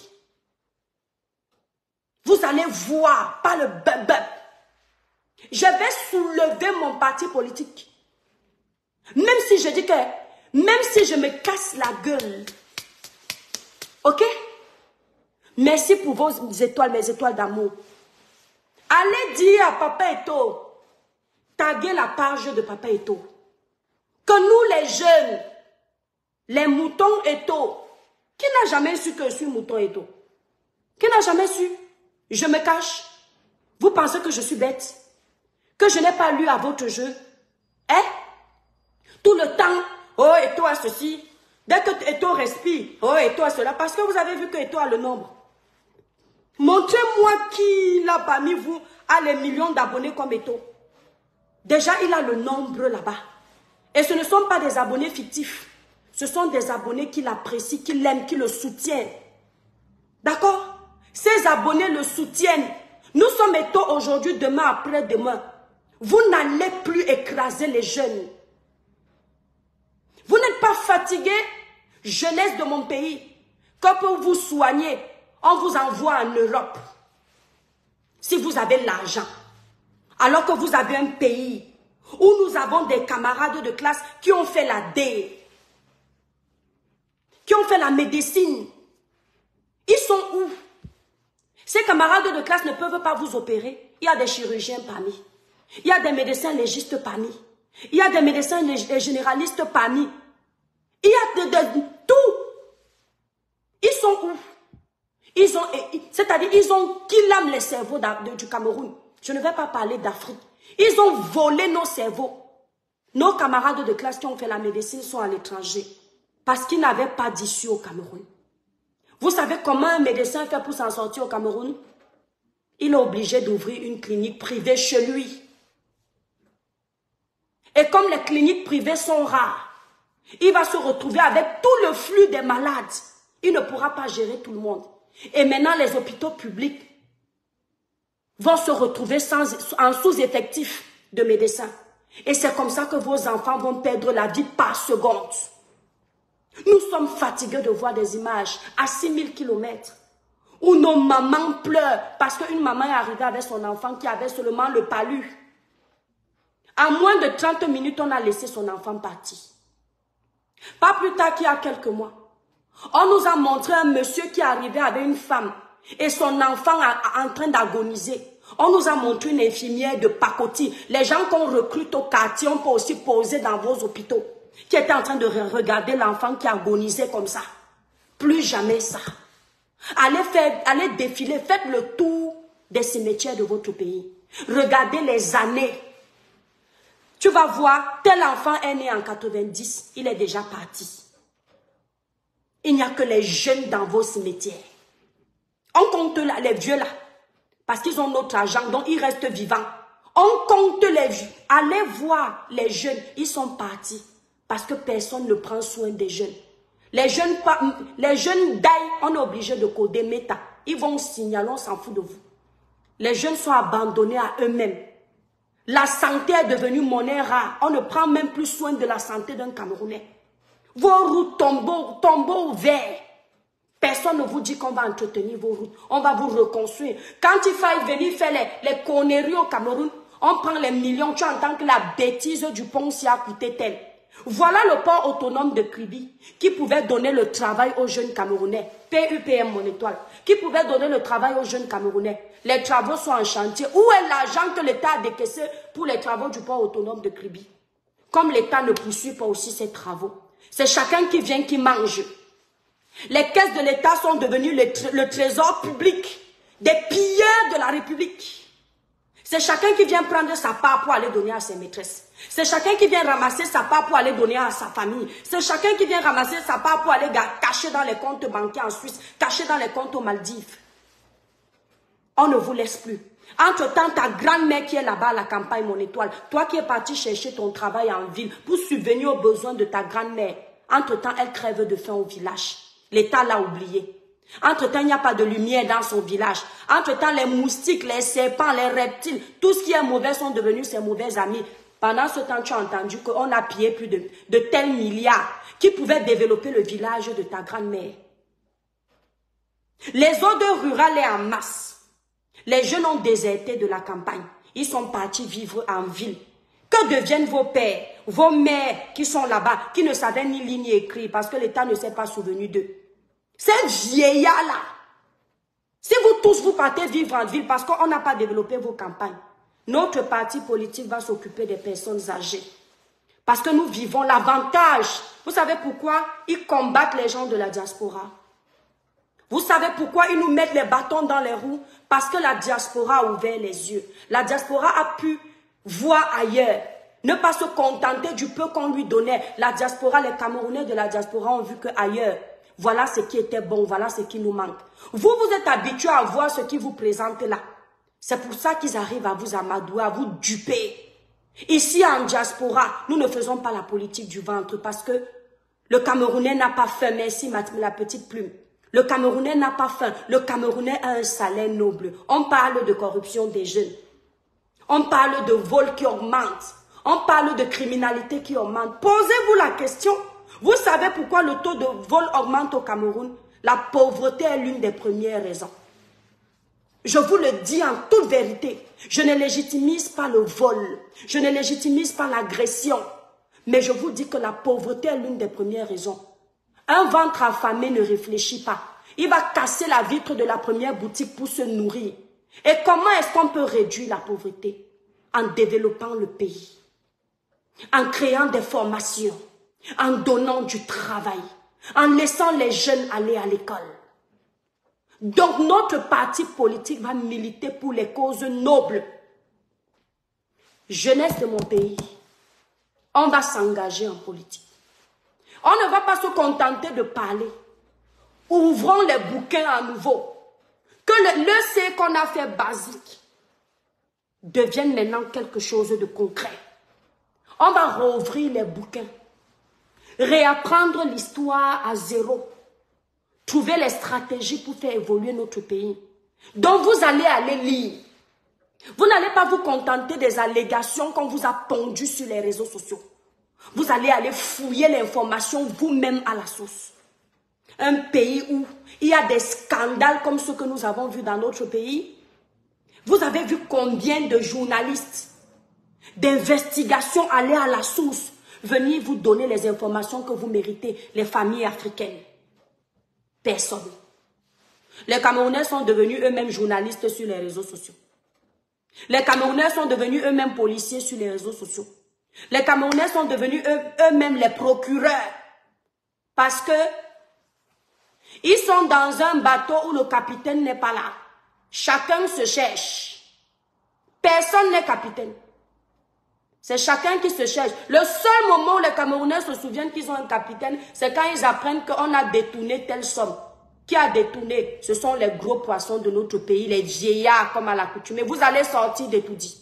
Vous allez voir, pas le bub. Je vais soulever mon parti politique. Même si je dis que, même si je me casse la gueule. Ok? Merci pour vos étoiles, mes étoiles d'amour. Allez dire à Papa Eto, taguez la page de Papa Eto, que nous les jeunes, les moutons Eto, qui n'a jamais su que je suis mouton Eto? Qui n'a jamais su? Je me cache. Vous pensez que je suis bête? Que je n'ai pas lu à votre jeu? Hein? Tout le temps, oh Eto a ceci. Dès que Eto respire, oh Eto a cela. Parce que vous avez vu que Eto a le nombre. Montrez-moi qui, là, parmi vous, a les millions d'abonnés comme Eto. Déjà, il a le nombre là-bas. Et ce ne sont pas des abonnés fictifs. Ce sont des abonnés qui l'apprécient, qui l'aiment, qui le soutiennent. D'accord? Ces abonnés le soutiennent. Nous sommes Eto aujourd'hui, demain, après-demain. Vous n'allez plus écraser les jeunes. Vous n'êtes pas fatigué, jeunesse de mon pays, que pour vous soigner, on vous envoie en Europe. Si vous avez l'argent. Alors que vous avez un pays où nous avons des camarades de classe qui ont fait la D, qui ont fait la médecine. Ils sont où? Ces camarades de classe ne peuvent pas vous opérer. Il y a des chirurgiens parmi. Il y a des médecins légistes parmi. Il y a des médecins généralistes parmi. Il y a de tout. Ils sont où? C'est-à-dire, ils ont kidnappé les cerveaux du Cameroun. Je ne vais pas parler d'Afrique. Ils ont volé nos cerveaux. Nos camarades de classe qui ont fait la médecine sont à l'étranger. Parce qu'ils n'avaient pas d'issue au Cameroun. Vous savez comment un médecin fait pour s'en sortir au Cameroun? Il est obligé d'ouvrir une clinique privée chez lui. Et comme les cliniques privées sont rares, il va se retrouver avec tout le flux des malades. Il ne pourra pas gérer tout le monde. Et maintenant, les hôpitaux publics vont se retrouver en sous-effectif de médecins. Et c'est comme ça que vos enfants vont perdre la vie par seconde. Nous sommes fatigués de voir des images à 6000 km où nos mamans pleurent parce qu'une maman est arrivée avec son enfant qui avait seulement le palu. En moins de 30 minutes, on a laissé son enfant partir. Pas plus tard qu'il y a quelques mois, on nous a montré un monsieur qui est arrivé avec une femme et son enfant en train d'agoniser. On nous a montré une infirmière de pacotille. Les gens qu'on recrute au quartier, on peut aussi poser dans vos hôpitaux, qui était en train de regarder l'enfant qui agonisait comme ça. Plus jamais ça. Allez défiler, faites le tour des cimetières de votre pays. Regardez les années. Tu vas voir, tel enfant est né en 90, il est déjà parti. Il n'y a que les jeunes dans vos cimetières. On compte là, les vieux là, parce qu'ils ont notre argent, donc ils restent vivants. On compte les vieux. Allez voir les jeunes, ils sont partis. Parce que personne ne prend soin des jeunes. Les jeunes d'ailleurs, on est obligé de coder méta. Ils vont signaler, on s'en fout de vous. Les jeunes sont abandonnés à eux-mêmes. La santé est devenue monnaie rare. On ne prend même plus soin de la santé d'un Camerounais. Vos routes tombent ouvertes. Personne ne vous dit qu'on va entretenir vos routes. On va vous reconstruire. Quand il faille venir faire les conneries au Cameroun, on prend les millions. Tu entends que la bêtise du pont s'y a coûté tel. Voilà le port autonome de Kribi qui pouvait donner le travail aux jeunes Camerounais. PUPM mon étoile. Qui pouvait donner le travail aux jeunes Camerounais. Les travaux sont en chantier. Où est l'argent que l'État a décaissé pour les travaux du port autonome de Kribi? Comme l'État ne poursuit pas aussi ses travaux. C'est chacun qui vient qui mange. Les caisses de l'État sont devenues le trésor public des pilleurs de la République. C'est chacun qui vient prendre sa part pour aller donner à ses maîtresses. C'est chacun qui vient ramasser sa part pour aller donner à sa famille. C'est chacun qui vient ramasser sa part pour aller cacher dans les comptes bancaires en Suisse, cacher dans les comptes aux Maldives. On ne vous laisse plus. Entre-temps, ta grand-mère qui est là-bas à la campagne, mon étoile, toi qui es parti chercher ton travail en ville pour subvenir aux besoins de ta grand-mère, entre-temps, elle crève de faim au village. L'État l'a oublié. Entre-temps, il n'y a pas de lumière dans son village. Entre-temps, les moustiques, les serpents, les reptiles, tout ce qui est mauvais sont devenus ses mauvais amis. Pendant ce temps, tu as entendu qu'on a pillé plus de tels milliards qui pouvaient développer le village de ta grand-mère. Les odeurs rurales est en masse. Les jeunes ont déserté de la campagne. Ils sont partis vivre en ville. Que deviennent vos pères, vos mères qui sont là-bas, qui ne savaient ni lire ni écrire parce que l'État ne s'est pas souvenu d'eux? Ces vieillards-là, si vous tous vous partez vivre en ville parce qu'on n'a pas développé vos campagnes, notre parti politique va s'occuper des personnes âgées. Parce que nous vivons l'avantage. Vous savez pourquoi ils combattent les gens de la diaspora? Vous savez pourquoi ils nous mettent les bâtons dans les roues? Parce que la diaspora a ouvert les yeux. La diaspora a pu voir ailleurs. Ne pas se contenter du peu qu'on lui donnait. La diaspora, les Camerounais de la diaspora ont vu qu'ailleurs, voilà ce qui était bon, voilà ce qui nous manque. Vous, vous êtes habitués à voir ce qui vous présente là. C'est pour ça qu'ils arrivent à vous amadouer, à vous duper. Ici, en diaspora, nous ne faisons pas la politique du ventre parce que le Camerounais n'a pas faim. Merci, la petite plume. Le Camerounais n'a pas faim. Le Camerounais a un salaire noble. On parle de corruption des jeunes. On parle de vol qui augmente. On parle de criminalité qui augmente. Posez-vous la question. Vous savez pourquoi le taux de vol augmente au Cameroun? La pauvreté est l'une des premières raisons. Je vous le dis en toute vérité. Je ne légitimise pas le vol. Je ne légitimise pas l'agression. Mais je vous dis que la pauvreté est l'une des premières raisons. Un ventre affamé ne réfléchit pas. Il va casser la vitre de la première boutique pour se nourrir. Et comment est-ce qu'on peut réduire la pauvreté? En développant le pays, en créant des formations, en donnant du travail, en laissant les jeunes aller à l'école. Donc notre parti politique va militer pour les causes nobles. Jeunesse de mon pays, on va s'engager en politique. On ne va pas se contenter de parler. Ouvrons les bouquins à nouveau. Que le qu'on a fait basique devienne maintenant quelque chose de concret. On va rouvrir les bouquins. Réapprendre l'histoire à zéro. Trouver les stratégies pour faire évoluer notre pays. Donc vous allez aller lire. Vous n'allez pas vous contenter des allégations qu'on vous a pondues sur les réseaux sociaux. Vous allez aller fouiller l'information vous-même à la source. Un pays où il y a des scandales comme ceux que nous avons vus dans notre pays. Vous avez vu combien de journalistes, d'investigations aller à la source, venir vous donner les informations que vous méritez, les familles africaines. Personne. Les Camerounais sont devenus eux-mêmes journalistes sur les réseaux sociaux. Les Camerounais sont devenus eux-mêmes policiers sur les réseaux sociaux. Les Camerounais sont devenus eux-mêmes les procureurs. Parce que ils sont dans un bateau où le capitaine n'est pas là. Chacun se cherche. Personne n'est capitaine. C'est chacun qui se cherche. Le seul moment où les Camerounais se souviennent qu'ils ont un capitaine, c'est quand ils apprennent qu'on a détourné telle somme. Qui a détourné? Ce sont les gros poissons de notre pays, les vieillards comme à l'accoutumée. Vous allez sortir d'Etoudi.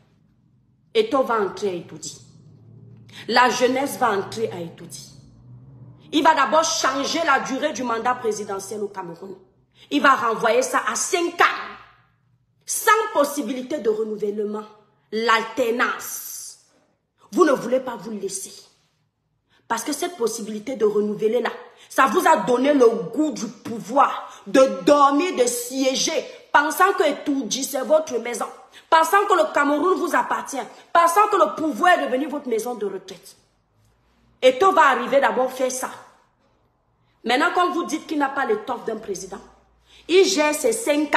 Eto va entrer à Etoudi. La jeunesse va entrer à Etoudi. Il va d'abord changer la durée du mandat présidentiel au Cameroun. Il va renvoyer ça à 5 ans. Sans possibilité de renouvellement. L'alternance. Vous ne voulez pas vous laisser. Parce que cette possibilité de renouveler là, ça vous a donné le goût du pouvoir, de dormir, de siéger, pensant que Etoudi c'est votre maison, pensant que le Cameroun vous appartient, pensant que le pouvoir est devenu votre maison de retraite. Eto va arriver d'abord faire ça. Maintenant, quand vous dites qu'il n'a pas l'étoffe d'un président, il gère ses 5 ans.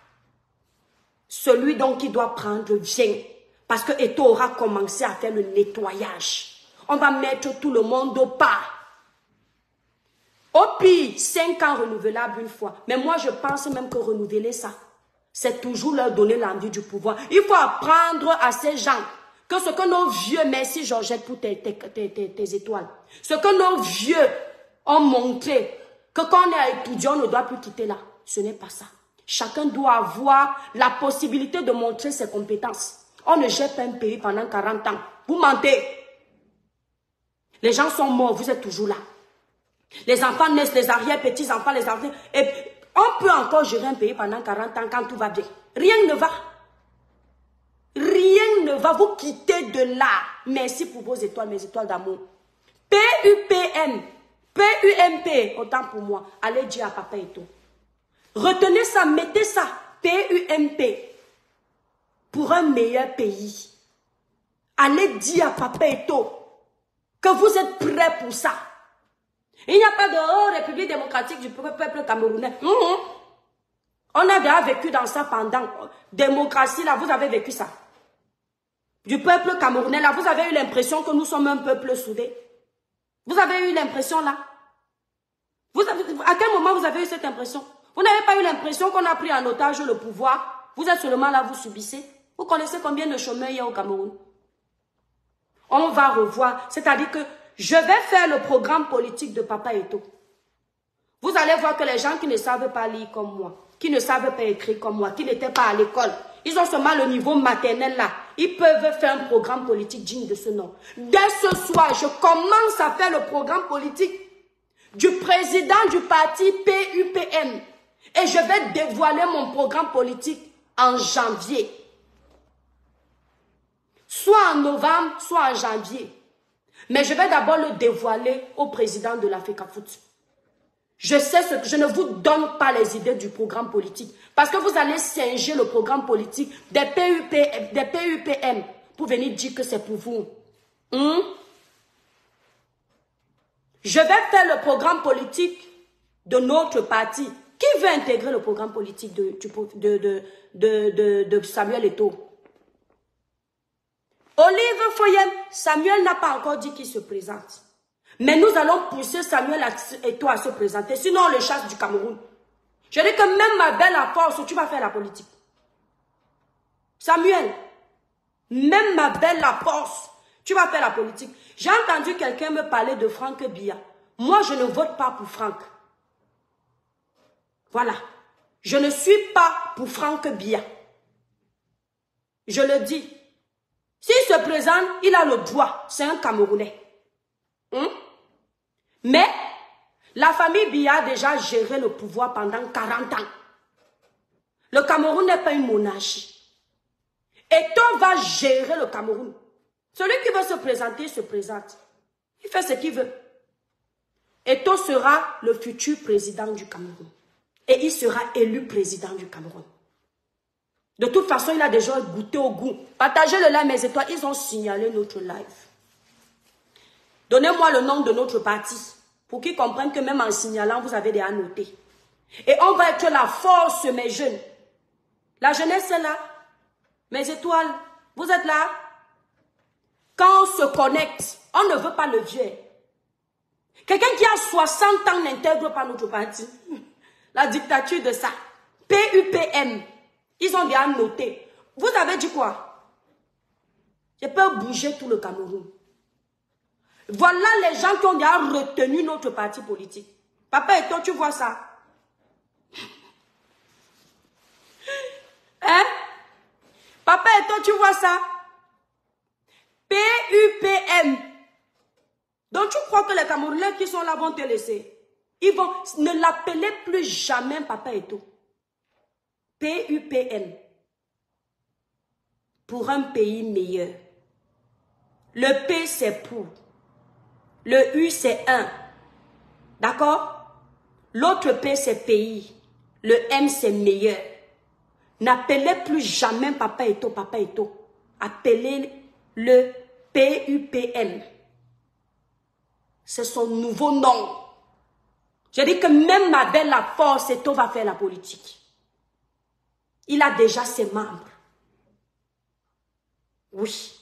Celui donc qui doit prendre vient. Parce que Eto aura commencé à faire le nettoyage. On va mettre tout le monde au pas. Au pire, 5 ans renouvelables une fois. Mais moi, je pense même que renouveler ça, c'est toujours leur donner l'envie du pouvoir. Il faut apprendre à ces gens que ce que nos vieux, merci Georgette pour tes étoiles, ce que nos vieux ont montré, que quand on est à étudier, on ne doit plus quitter là. Ce n'est pas ça. Chacun doit avoir la possibilité de montrer ses compétences. On ne gère pas un pays pendant 40 ans. Vous mentez. Les gens sont morts, vous êtes toujours là. Les enfants naissent, les arrière-petits-enfants, les enfants. Et on peut encore gérer un pays pendant 40 ans quand tout va bien. Rien ne va. Rien ne va. Vous quitter de là. Merci pour vos étoiles, mes étoiles d'amour. PUPM. PUMP. Autant pour moi. Allez dire à papa et tout. Retenez ça, mettez ça. PUMP. Pour un meilleur pays. Allez dire à papa et tout que vous êtes prêts pour ça. Il n'y a pas de République démocratique du peuple camerounais. On a déjà vécu dans ça pendant démocratie, là, vous avez vécu ça. Du peuple camerounais, là, vous avez eu l'impression que nous sommes un peuple soudé. Vous avez eu l'impression, là. À quel moment vous avez eu cette impression? Vous n'avez pas eu l'impression qu'on a pris en otage le pouvoir? Vous êtes seulement là, vous subissez. Vous connaissez combien de chômeurs il y a au Cameroun? On va revoir, c'est-à-dire que je vais faire le programme politique de Papa Eto. Vous allez voir que les gens qui ne savent pas lire comme moi, qui ne savent pas écrire comme moi, qui n'étaient pas à l'école, ils ont seulement le niveau maternel là. Ils peuvent faire un programme politique digne de ce nom. Dès ce soir, je commence à faire le programme politique du président du parti PUPM. Et je vais dévoiler mon programme politique en janvier. Soit en novembre, soit en janvier. Mais je vais d'abord le dévoiler au président de l'Africa Foot. Je sais ce que je ne vous donne pas les idées du programme politique. Parce que vous allez singer le programme politique des PUPM pour venir dire que c'est pour vous. Je vais faire le programme politique de notre parti. Qui veut intégrer le programme politique de Samuel Eto'o? Olive Foyem, Samuel n'a pas encore dit qu'il se présente. Mais nous allons pousser Samuel Eto'o à se présenter. Sinon, on le chasse du Cameroun. Je dis que même ma belle à force, tu vas faire la politique. Samuel, même ma belle à force, tu vas faire la politique. J'ai entendu quelqu'un me parler de Franck Biya. Moi, je ne vote pas pour Franck. Voilà. Je ne suis pas pour Franck Biya. Je le dis. S'il se présente, il a le droit. C'est un Camerounais. Mais, la famille Biya a déjà géré le pouvoir pendant 40 ans. Le Cameroun n'est pas une monarchie. Eto'o va gérer le Cameroun. Celui qui veut se présenter, se présente. Il fait ce qu'il veut. Eto'o sera le futur président du Cameroun. Et il sera élu président du Cameroun. De toute façon, il a déjà goûté au goût. Partagez-le là, mes étoiles. Ils ont signalé notre live. Donnez-moi le nom de notre parti. Pour qu'ils comprennent que même en signalant, vous avez des à noter. Et on va être la force, mes jeunes. La jeunesse est là. Mes étoiles, vous êtes là. Quand on se connecte, on ne veut pas le vieux. Quelqu'un qui a 60 ans n'intègre pas notre parti. La dictature de ça. PUPM. Ils ont bien noté. Vous avez dit quoi? Je peux bouger tout le Cameroun. Voilà les gens qui ont déjà retenu notre parti politique. Papa et toi, tu vois ça? Hein? Papa et toi, tu vois ça? PUPM. Donc tu crois que les Camerounais qui sont là vont te laisser? Ils vont, ne l'appelez plus jamais Papa et toi. PUPM. Pour un pays meilleur. Le P c'est pour. Le U c'est un. D'accord? L'autre P c'est pays. Le M c'est meilleur. N'appelez plus jamais Papa Eto'o, Papa Eto'o. Appelez le PUPM. C'est son nouveau nom. Je dis que même ma belle la force, Eto'o va faire la politique. Il a déjà ses membres. Oui.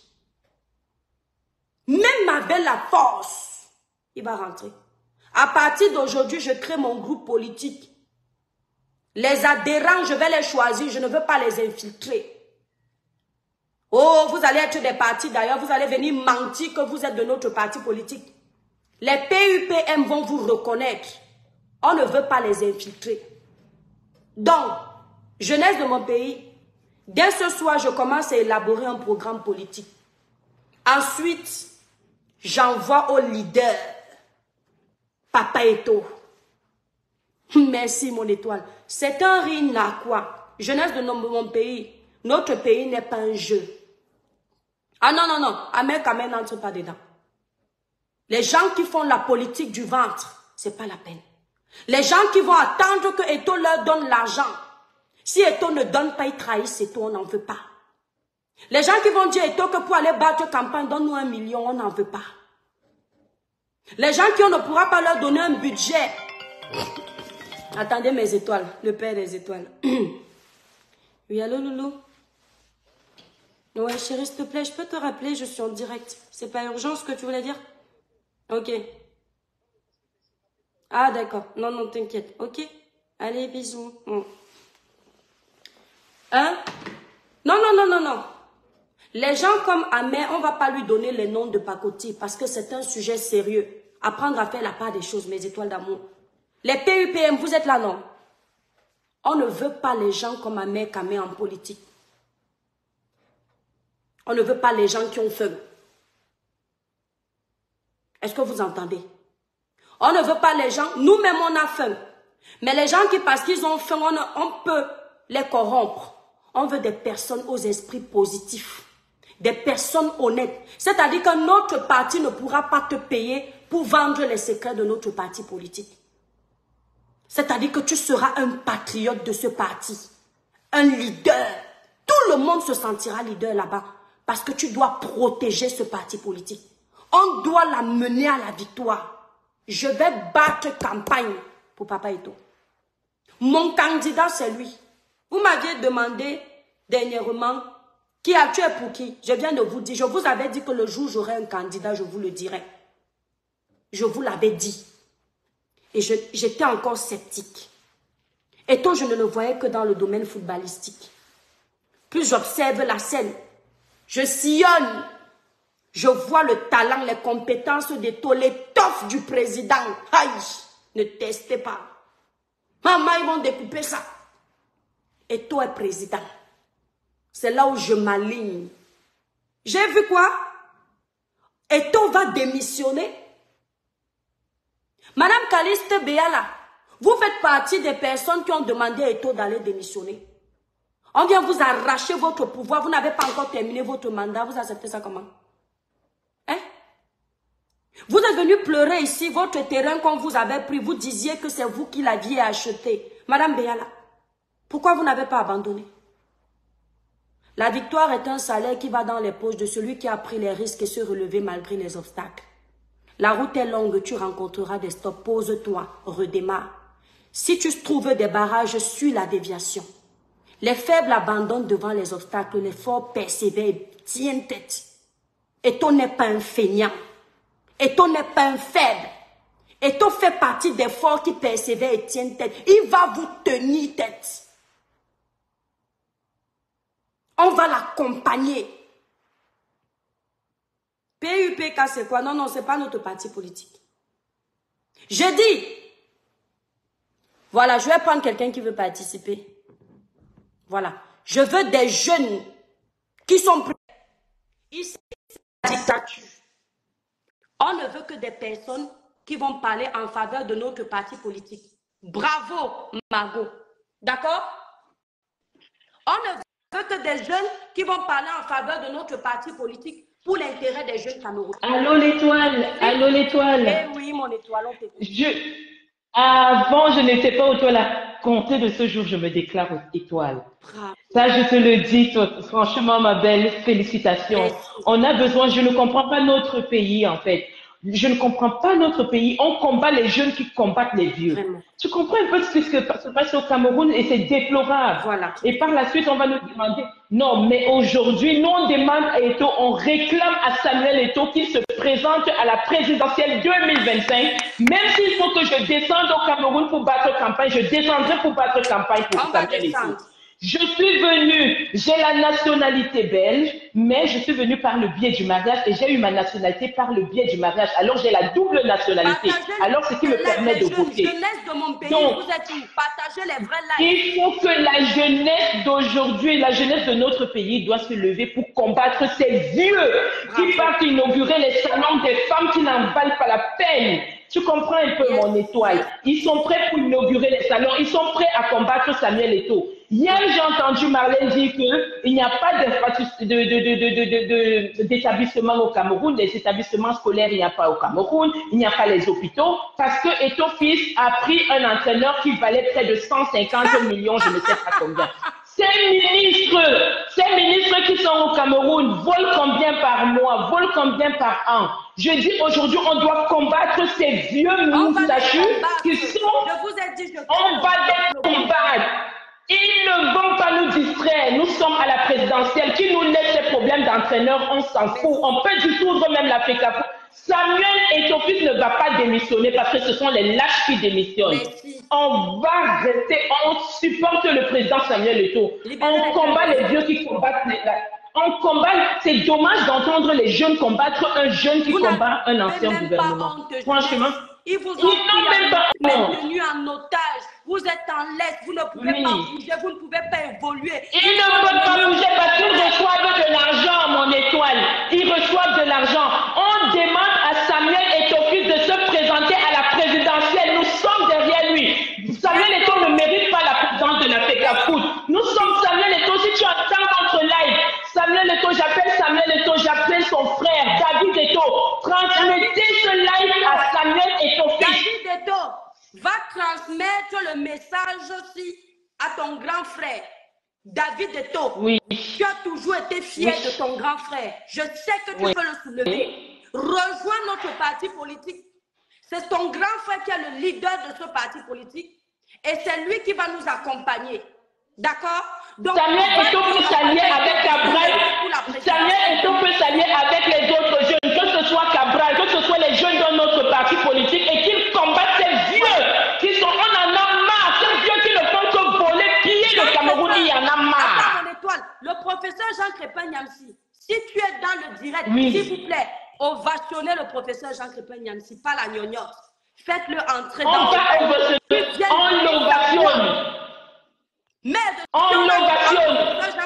Même ma belle la force, il va rentrer. À partir d'aujourd'hui, je crée mon groupe politique. Les adhérents, je vais les choisir. Je ne veux pas les infiltrer. Oh, vous allez être des partis d'ailleurs. Vous allez venir mentir que vous êtes de notre parti politique. Les PUPM vont vous reconnaître. On ne veut pas les infiltrer. Donc, jeunesse de mon pays, dès ce soir, je commence à élaborer un programme politique. Ensuite, j'envoie au leader, Papa Eto'o. Merci mon étoile. C'est un rinakwa. Jeunesse de mon pays. Notre pays n'est pas un jeu. Ah non, non, non. Amen, Kamen n'entre pas dedans. Les gens qui font la politique du ventre, c'est pas la peine. Les gens qui vont attendre que Eto'o leur donne l'argent. Si Eto'o ne donne pas, ils trahissent Eto'o, on n'en veut pas. Les gens qui vont dire Eto'o que pour aller battre campagne, donne-nous 1 million, on n'en veut pas. Les gens qui on ne pourra pas leur donner un budget. Attendez mes étoiles, le père des étoiles. Oui, allô Loulou? Ouais chérie, s'il te plaît, je peux te rappeler, je suis en direct. C'est pas urgent ce que tu voulais dire? Ok. Ah d'accord, non, non, t'inquiète. Ok, allez, bisous. Hein? Non, non, non, non, non. Les gens comme Amé, on ne va pas lui donner les noms de pacotille parce que c'est un sujet sérieux. Apprendre à faire la part des choses, mes étoiles d'amour. Les PUPM, vous êtes là, non? On ne veut pas les gens comme Amé Kamé en politique. On ne veut pas les gens qui ont faim. Est-ce que vous entendez? On ne veut pas les gens, nous-mêmes on a faim. Mais les gens qui, parce qu'ils ont faim, on peut les corrompre. On veut des personnes aux esprits positifs. Des personnes honnêtes. C'est-à-dire que notre parti ne pourra pas te payer pour vendre les secrets de notre parti politique. C'est-à-dire que tu seras un patriote de ce parti, un leader. Tout le monde se sentira leader là-bas parce que tu dois protéger ce parti politique. On doit la mener à la victoire. Je vais battre campagne pour Papa Eto'o. Mon candidat, c'est lui. Vous m'aviez demandé dernièrement qui a tué pour qui. Je viens de vous dire, je vous avais dit que le jour où j'aurai un candidat, je vous le dirai. Je vous l'avais dit. Et j'étais encore sceptique. Eto'o, je ne le voyais que dans le domaine footballistique. Plus j'observe la scène, je sillonne, je vois le talent, les compétences d'Eto'o, l'étoffe du président. Aïe, ne testez pas. Maman, ils vont découper ça. Eto'o est président. C'est là où je m'aligne. J'ai vu quoi? Eto'o va démissionner. Madame Caliste Béala, vous faites partie des personnes qui ont demandé à Eto'o d'aller démissionner. On vient vous arracher votre pouvoir, vous n'avez pas encore terminé votre mandat, vous acceptez ça comment? Hein? Vous êtes venu pleurer ici, votre terrain qu'on vous avait pris, vous disiez que c'est vous qui l'aviez acheté. Madame Béala, pourquoi vous n'avez pas abandonné? La victoire est un salaire qui va dans les poches de celui qui a pris les risques et se relever malgré les obstacles. La route est longue, tu rencontreras des stops, pose-toi, redémarre. Si tu trouves des barrages, suis la déviation. Les faibles abandonnent devant les obstacles, les forts persévèrent, tiennent tête. Eto'o n'est pas un feignant. Eto'o n'est pas un faible. Eto'o fait partie des forts qui persévèrent et tiennent tête. Il va vous tenir tête. On va l'accompagner. PUPK, c'est quoi? Non, non, c'est pas notre parti politique. Je dis, voilà, je vais prendre quelqu'un qui veut participer. Voilà. Je veux des jeunes qui sont prêts. Ici, c'est la dictature. On ne veut que des personnes qui vont parler en faveur de notre parti politique. Bravo, Margot. D'accord? On ne veut que des jeunes qui vont parler en faveur de notre parti politique pour l'intérêt des jeunes Camerounais. Allô l'étoile, allô l'étoile. Eh oui, mon étoile, on t'écoute. Avant, je n'étais pas étoile. À compter de ce jour, je me déclare étoile. Bravo. Ça, je te le dis, franchement, ma belle, félicitations. Merci. On a besoin, je ne comprends pas notre pays, en fait. Je ne comprends pas notre pays. On combat les jeunes qui combattent les vieux. Vraiment. Tu comprends un peu ce qui se passe au Cameroun et c'est déplorable. Voilà. Et par la suite, on va nous demander, non, mais aujourd'hui, nous, on demande à Eto'o, on réclame à Samuel Eto'o qu'il se présente à la présidentielle 2025. Même s'il faut que je descende au Cameroun pour battre campagne, je descendrai pour battre campagne pour Samuel Eto'o. Je suis venue, j'ai la nationalité belge, mais je suis venue par le biais du mariage et j'ai eu ma nationalité par le biais du mariage. Alors j'ai la double nationalité. Alors ce qui me permet de voter. Jeunesse de mon pays, Donc, vous êtes où? Partagez les vrais likes. Il faut que la jeunesse d'aujourd'hui, la jeunesse de notre pays doit se lever pour combattre ces vieux qui partent inaugurer les salons des femmes qui n'en valent pas la peine. Tu comprends un peu mon étoile? Ils sont prêts pour inaugurer les salons. Ils sont prêts à combattre Samuel Eto'o. Hier, j'ai entendu Marlène dire qu'il n'y a pas d'établissement au Cameroun. Les établissements scolaires, il n'y a pas au Cameroun. Il n'y a pas les hôpitaux. Parce que Eto'o fils a pris un entraîneur qui valait près de 150 millions, je ne sais pas combien. Ces ministres qui sont au Cameroun volent combien par mois, volent combien par an? Je dis aujourd'hui, on doit combattre ces vieux moustachus qui sont... Je vous ai dit, on va les combattre. Ils ne vont pas nous distraire. Nous sommes à la présidentielle. Qui nous laisse ces problèmes d'entraîneur, on s'en fout. On peut dissoudre même la FECAFO. Samuel Eto'o fils ne va pas démissionner parce que ce sont les lâches qui démissionnent. On va rester, on supporte le président Samuel Eto'o. On combat les vieux qui combattent on combat, c'est dommage d'entendre les jeunes combattre un jeune qui combat un ancien gouvernement. Franchement, ils vous ont même pas maintenu en otage. Vous êtes en laisse, vous ne pouvez pas bouger, vous ne pouvez pas évoluer. Ils ne peuvent pas bouger parce qu'ils reçoivent de l'argent, mon étoile. Ils reçoivent de l'argent. On demande à Samuel Eto'o fils de se présenter à la présidentielle. Nous sommes derrière lui. Samuel Eto'o ne mérite pas la présidence de la FECAFOOT. Nous sommes Samuel Eto'o. Si tu entends notre live, Samuel Eto'o, j'appelle Samuel Eto'o, j'appelle son frère, David Eto'o. Transmettez ce live à Samuel Eto'o fils. David Eto'o va transmettre mettre le message aussi à ton grand frère, David Eto. Oui. Tu as toujours été fier de ton grand frère. Je sais que tu peux le soulever. Rejoins notre parti politique. C'est ton grand frère qui est le leader de ce parti politique. Et c'est lui qui va nous accompagner. D'accord? Donc, Samuel Eto peut s'allier avec Cabral. Samuel Eto peut s'allier avec les autres jeunes, que ce soit Cabral, que ce soit les jeunes de notre parti politique, et qu'ils combattent ces vieux qui sont, on en a marre, ces vieux qui ne font que voler, piller le Cameroun, il y en a marre. Attends, mon étoile, le professeur Jean Crépin-Niamsi, si tu es dans le direct, Oui. s'il vous plaît, ovationnez le professeur Jean Crépin-Niamsi, pas la gnognotte. Faites-le entrer On dans va ovationner, on l'ovationne. On l'ovationne.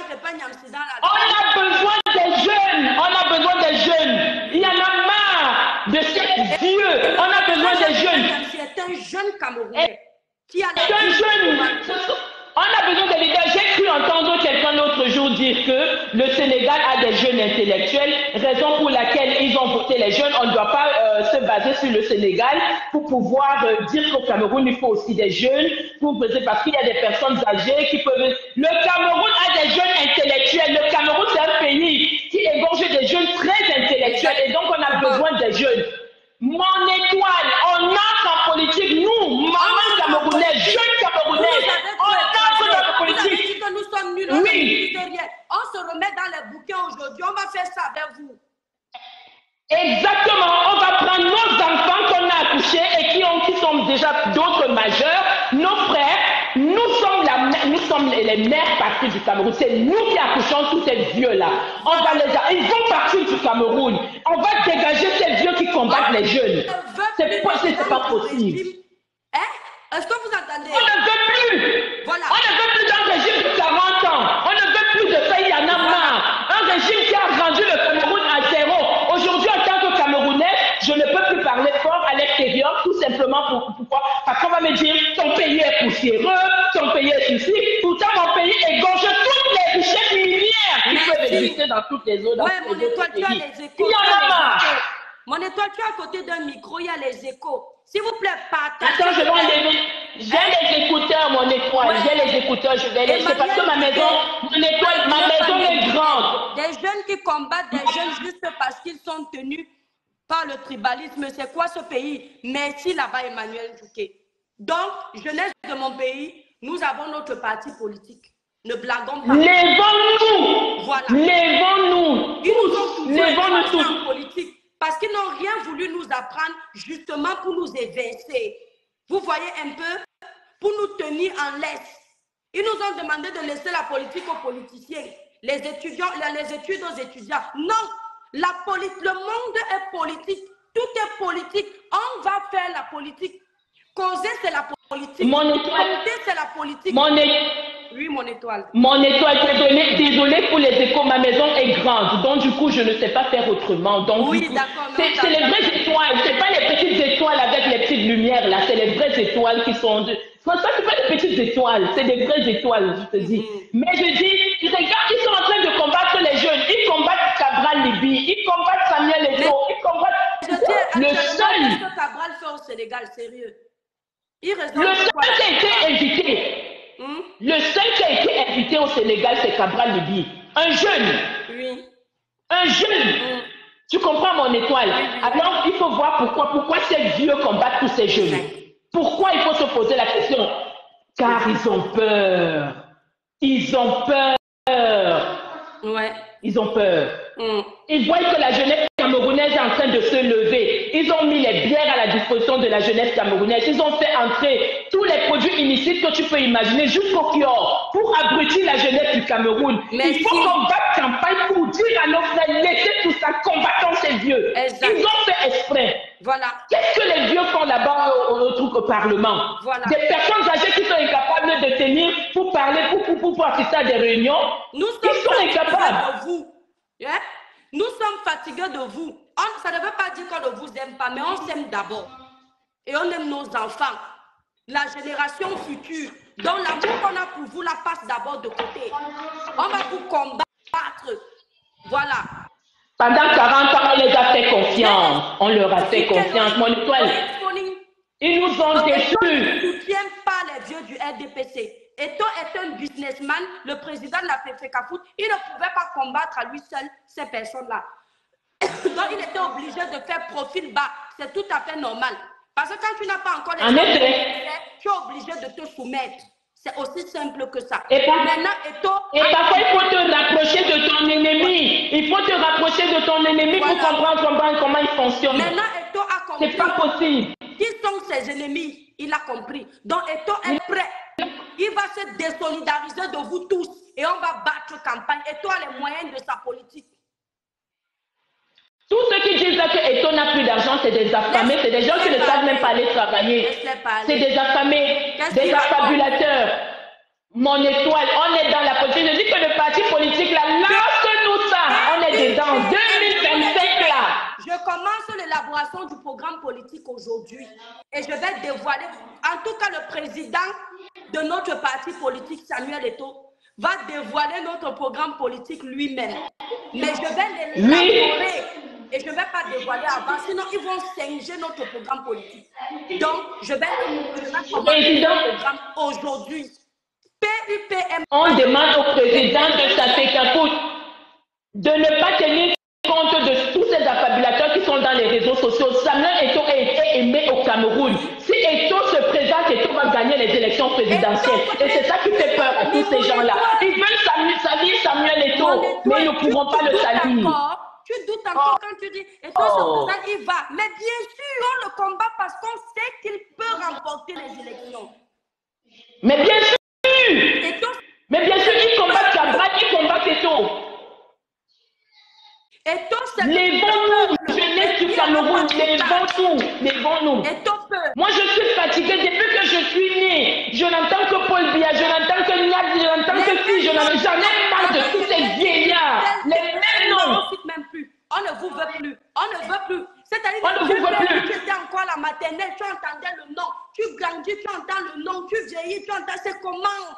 On a besoin des jeunes. On a besoin des jeunes. Il y en a marre de ces vieux. On a besoin des jeunes. C'est un jeune Camerounais qui a C'est un jeune. On a besoin des leaders. J'ai cru entendre quelqu'un l'autre jour dire que le Sénégal a des jeunes intellectuels, raison pour laquelle ils ont voté les jeunes. On ne doit pas se baser sur le Sénégal pour pouvoir dire qu'au Cameroun, il faut aussi des jeunes, parce qu'il y a des personnes âgées qui peuvent... Le Cameroun a des jeunes intellectuels. Le Cameroun, c'est un pays qui égorge des jeunes très intellectuels et donc on a besoin des jeunes. Mon étoile, on entre en politique, nous, mamans camerounais, jeunes camerounais, on entre dans la politique. Que nous sommes nuls, oui. On se remet dans les bouquins aujourd'hui, on va faire ça avec vous. Exactement, on va prendre nos enfants qu'on a accouchés et qui sont déjà d'autres majeurs, nos frères, nous sommes les mères parties du Cameroun, c'est nous qui accouchons tous ces vieux-là. Ils vont partir du Cameroun, on va dégager ces vieux qui combattent les jeunes. C'est pas possible. Hein? Est-ce que vous entendez? On ne veut plus. Voilà. On ne veut plus d'un régime de 40 ans. On ne veut plus de ça, il y en a marre. Un régime qui a rendu le Cameroun à zéro. Aujourd'hui, en tant que Camerounais, je ne peux plus parler fort à l'extérieur, tout simplement pourquoi? Parce qu'on va me dire, ton pays est poussiéreux, ton pays est ici. Pourtant, mon pays égorge toutes les richesses minières qui peuvent exister dans toutes les zones. Ouais, mon étoile, tu as les échos. Il y en a marre. Mon étoile, tu es à côté d'un micro, il y a les échos. S'il vous plaît, partagez. Attends, je vais enlever. J'ai les écouteurs, mon étoile. J'ai les écouteurs, je vais les. C'est parce que ma maison est grande. Des jeunes qui combattent des jeunes juste parce qu'ils sont tenus par le tribalisme. C'est quoi ce pays? Merci là-bas, Emmanuel Djouké. Donc, jeunesse de mon pays, nous avons notre parti politique. Ne blaguons pas. Lèvons-nous. Voilà. Lèvons-nous. Ils nous ont toujours Lèvons-nous tous. en politique. Parce qu'ils n'ont rien voulu nous apprendre justement pour nous évincer. Vous voyez un peu? Pour nous tenir en laisse. Ils nous ont demandé de laisser la politique aux politiciens, les étudiants, les études aux étudiants. Non, le monde est politique. Tout est politique. On va faire la politique. Causer, c'est la politique. Mon étoile. C'est la politique. Oui, mon étoile. Mon étoile, désolé pour les échos, ma maison est grande, donc du coup, je ne sais pas faire autrement. Donc, oui, d'accord. C'est les vraies étoiles, c'est pas les petites étoiles avec les petites lumières, là, c'est les vraies étoiles qui sont... Ça, c'est pas des petites étoiles, c'est des vraies étoiles, je te dis. Mais je dis, les gars, ils sont en train de combattre les jeunes, ils combattent Cabral Libye, ils combattent Samuel Eto'o, ils combattent... Le seul... Qu'est-ce que Cabral fait au Sénégal, sérieux? Le seul qui a été invité... Le seul qui a été invité au Sénégal, c'est Cabral Libye. Un jeune. Oui. Un jeune. Tu comprends mon étoile? Alors, il faut voir pourquoi ces vieux combattent tous ces jeunes. Pourquoi il faut se poser la question? Car ils ont peur. Ils ont peur. Ouais. Ils ont peur. Ils voient que la jeunesse camerounaise est en train de se lever. Ils ont mis les bières à la disposition de la jeunesse camerounaise. Ils ont fait entrer tous les produits illicites que tu peux imaginer jusqu'au Kior pour abrutir la jeunesse du Cameroun. Mais il faut combattre campagne pour dire à nos frères, laissez tout ça, combattons ces vieux. Exact. Ils ont fait exprès. Voilà. Qu'est-ce que les vieux font là-bas au Parlement? Voilà. Des personnes âgées qui sont incapables de tenir pour parler, pour assister à des réunions. Nous Ils sont incapables. de vous. Yeah? Nous sommes fatigués de vous. Ça ne veut pas dire qu'on ne vous aime pas, mais on s'aime d'abord. Et on aime nos enfants. La génération future. Donc l'amour qu'on a pour vous la passe d'abord de côté. On va vous combattre. Voilà. Pendant 40 ans, on les a fait confiance. On leur a fait confiance. Mon étoile. Ils nous ont déçus. On ne soutient pas RDPC. Eto est un businessman, le président de la FECAFOOT, il ne pouvait pas combattre à lui seul ces personnes-là. Donc, il était obligé de faire profil bas. C'est tout à fait normal. Parce que quand tu n'as pas encore les tu es obligé de te soumettre. C'est aussi simple que ça. Maintenant, et parfois, il faut te rapprocher de ton ennemi. Il faut te rapprocher de ton ennemi pour comprendre comment il fonctionne. Maintenant, Eto a compris. C'est pas possible. Qui sont ses ennemis? Il a compris. Donc, Eto est prêt. Il va se désolidariser de vous tous et on va battre campagne. Eto a les moyens de sa politique. Tous ceux qui disent que Eto n'a plus d'argent, c'est des affamés, c'est des gens qui ne savent même pas aller travailler. C'est des affamés, des affabulateurs. Mon étoile, on est dans la politique. Je dis que le parti politique, là, lance-nous ça. On est dedans. 2025, là. Je commence l'élaboration du programme politique aujourd'hui. Et je vais dévoiler, en tout cas le président de notre parti politique, Samuel Eto, va dévoiler notre programme politique lui-même. Mais je vais l'élaborer. Et je ne vais pas dévoiler avant, sinon ils vont singer notre programme politique. Donc, je vais commencer le programme aujourd'hui. PUPM. On demande au président de sa FECAFOOT de ne pas tenir compte de tous ces affabulateurs qui sont dans les réseaux sociaux. Samuel Eto a été aimé au Cameroun. Si Eto se présente, Eto va gagner les élections présidentielles. Et c'est ça qui fait peur à tous ces gens-là. Ils veulent salir Samuel Eto, mais ils ne pourront pas le salir. Tu doutes encore quand tu dis, et toi, ce président, il va. Mais bien sûr, on le combat parce qu'on sait qu'il peut remporter les élections. Mais bien sûr! Mais bien sûr, il combat Cabral, il combat Eto. Lèvons-nous, jeunesse du Cameroun, lèvons-nous. Moi, je suis fatiguée depuis que je suis née. Je n'entends que Paul Biya, je n'entends que Niad, je n'entends que si, j'en ai marre de tous ces vieillards. Les mêmes noms. On ne vous veut plus. On ne veut plus. C'est-à-dire que tu étais encore à la maternelle, tu entendais le nom. Tu grandis, tu entends le nom. Tu vieillis, tu entends. C'est comment?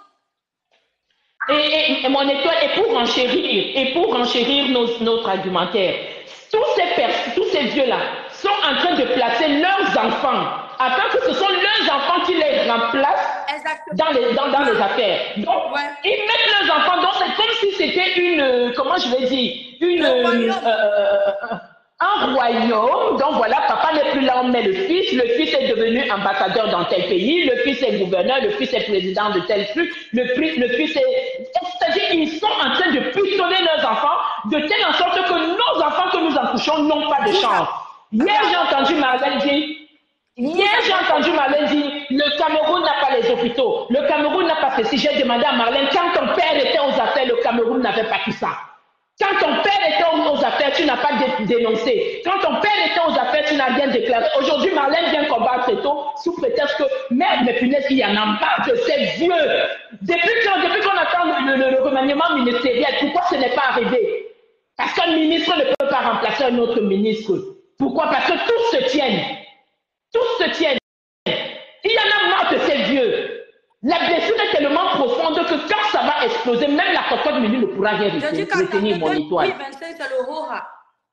Et mon étoile, et pour renchérir notre argumentaire, tous ces vieux-là sont en train de placer leurs enfants, afin que ce sont leurs enfants qui les remplacent dans les affaires. Donc, ils mettent leurs enfants, donc c'est comme si c'était une, comment je vais dire, un royaume. Donc voilà, papa n'est plus là, on met le fils est devenu ambassadeur dans tel pays, le fils est gouverneur, le fils est président de tel truc, le fils est... C'est-à-dire qu'ils sont en train de pistonner leurs enfants de telle en sorte que nos enfants que nous accouchons n'ont pas de chance. Hier, j'ai entendu Marlène dire, le Cameroun n'a pas les hôpitaux, le Cameroun n'a pas ceci. J'ai demandé à Marlène, quand ton père était aux affaires, le Cameroun n'avait pas tout ça. Quand ton père était aux affaires, tu n'as pas dénoncé. Quand ton père était aux affaires, tu n'as rien déclaré. Aujourd'hui, Marlène vient combattre Eto sous prétexte que, merde, mais punaise, il y en a marre de ces vieux. Depuis qu'on attend le remaniement ministériel, pourquoi ce n'est pas arrivé? Parce qu'un ministre ne peut pas remplacer un autre ministre. Pourquoi? Parce que tous se tiennent. Tous se tiennent. Il y en a marre de ces vieux. La blessure est tellement profonde que quand ça va exploser, même la cocotte menu ne pourra rien retenir mon étoile. 2025, c'est le Roha.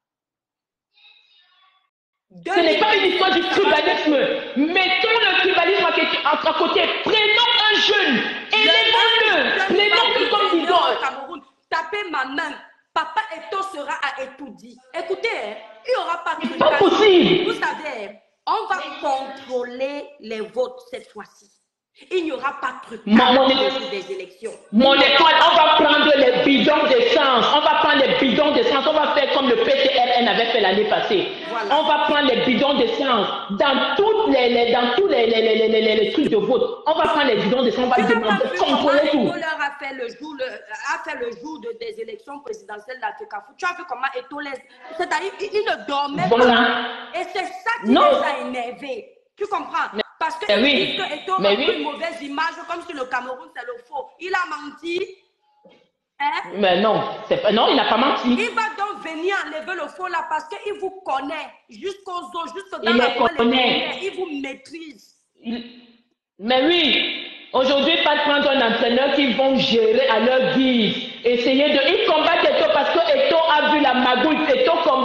Ce n'est pas une histoire du tribalisme. Mettons le tribalisme à côté. Prenons un jeune. Élevons-le. Prenons-le comme disons. Tapez ma main. Papa Eto sera à Etoudi. Écoutez, il n'y aura pas de... Pas possible. Vous savez, on va contrôler les votes cette fois-ci. Il n'y aura pas de truc des élections. Mon étoile, on va prendre les bidons d'essence. On va va faire comme le PTRN avait fait l'année passée. Voilà. On va prendre les bidons d'essence dans tous les trucs de vote. On va prendre les bidons d'essence, on va demander contrôler tout. Eto leur a fait le jour des élections présidentielles de la FECAFOOT. Tu as vu comment Eto laisse. C'est-à-dire, il ne dormait pas. Et c'est ça qui les a énervés. Tu comprends? Parce que Eto a une mauvaise image, comme si le Cameroun c'est le faux. Il a menti. Hein? Mais non, il n'a pas menti. Il va donc venir enlever le faux là parce qu'il vous connaît jusqu'aux os, jusqu'au dans il vous maîtrise. Mais oui, aujourd'hui, pas de prendre un entraîneur qui vont gérer à leur guise. Essayer de... Ils combattent Eto parce que Eto a vu la magouille. Eto combat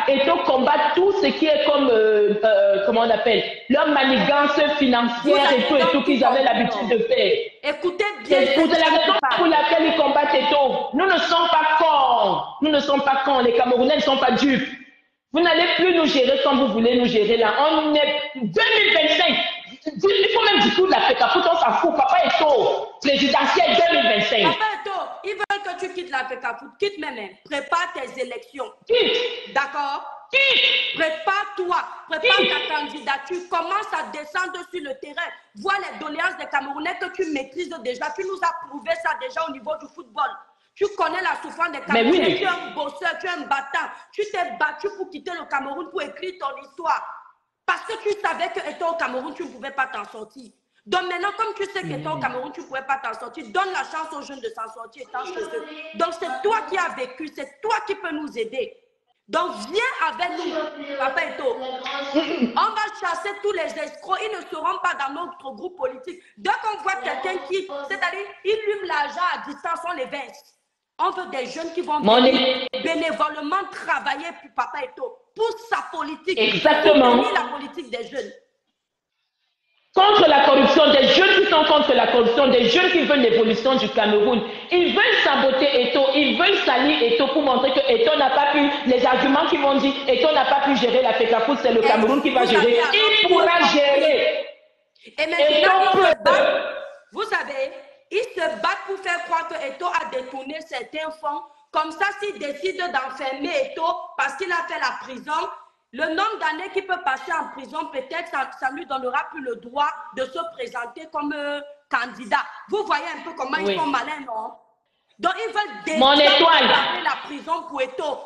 Eto'o combat tout ce qui est comme, comment on appelle, leur manigance financière et tout qu'ils avaient l'habitude de faire. Écoutez bien. C'est la raison pour laquelle ils combattent Eto'o. Nous ne sommes pas cons. Nous ne sommes pas cons. Les Camerounais ne sont pas dupes. Vous n'allez plus nous gérer comme vous voulez nous gérer là. On est 2025. Il faut même du tout de la FECAFOOT, on s'en fout. Papa Eto'o, présidentielle 2025. Papa Eto'o, ils veulent que tu quittes la FECAFOOT. Quitte même. Prépare tes élections. Quitte. D'accord? Quitte. Prépare-toi. Prépare ta candidature. Commence à descendre sur le terrain. Vois les doléances des Camerounais que tu maîtrises déjà. Tu nous as prouvé ça déjà au niveau du football. Tu connais la souffrance des Camerounais. Oui. Tu es un bosseur, tu es un battant. Tu t'es battu pour quitter le Cameroun, pour écrire ton histoire. Parce que tu savais que étant au Cameroun, tu ne pouvais pas t'en sortir. Donc maintenant, comme tu sais qu'étant au Cameroun, tu ne pouvais pas t'en sortir, donne la chance aux jeunes de s'en sortir étant chez eux. Donc c'est toi qui as vécu, c'est toi qui peux nous aider. Donc viens avec nous, Papa Eto'o. On va chasser tous les escrocs, ils ne seront pas dans notre groupe politique. Dès qu'on voit quelqu'un qui, c'est-à-dire, il lume l'argent à distance, on les vince. On veut des jeunes qui vont bénévolement travailler pour Papa Eto'o, pour sa politique. Exactement. Pour la politique des jeunes. Contre la corruption, des jeunes qui sont contre la corruption, des jeunes qui veulent l'évolution du Cameroun. Ils veulent saboter Eto'o, ils veulent salir Eto'o pour montrer que Eto'o n'a pas pu, les arguments qui vont dire Eto'o n'a pas pu gérer la FECAFOOT, c'est le Cameroun qui va gérer. Il pourra gérer. Et maintenant, vous savez, ils se battent pour faire croire que Eto'o a détourné certains fonds. Comme ça, s'ils décident d'enfermer Eto'o parce qu'il a fait la prison, le nombre d'années qu'il peut passer en prison, peut-être ça lui donnera plus le droit de se présenter comme candidat. Vous voyez un peu comment ils sont malins, non? Donc ils veulent détourner la prison pour Eto'o.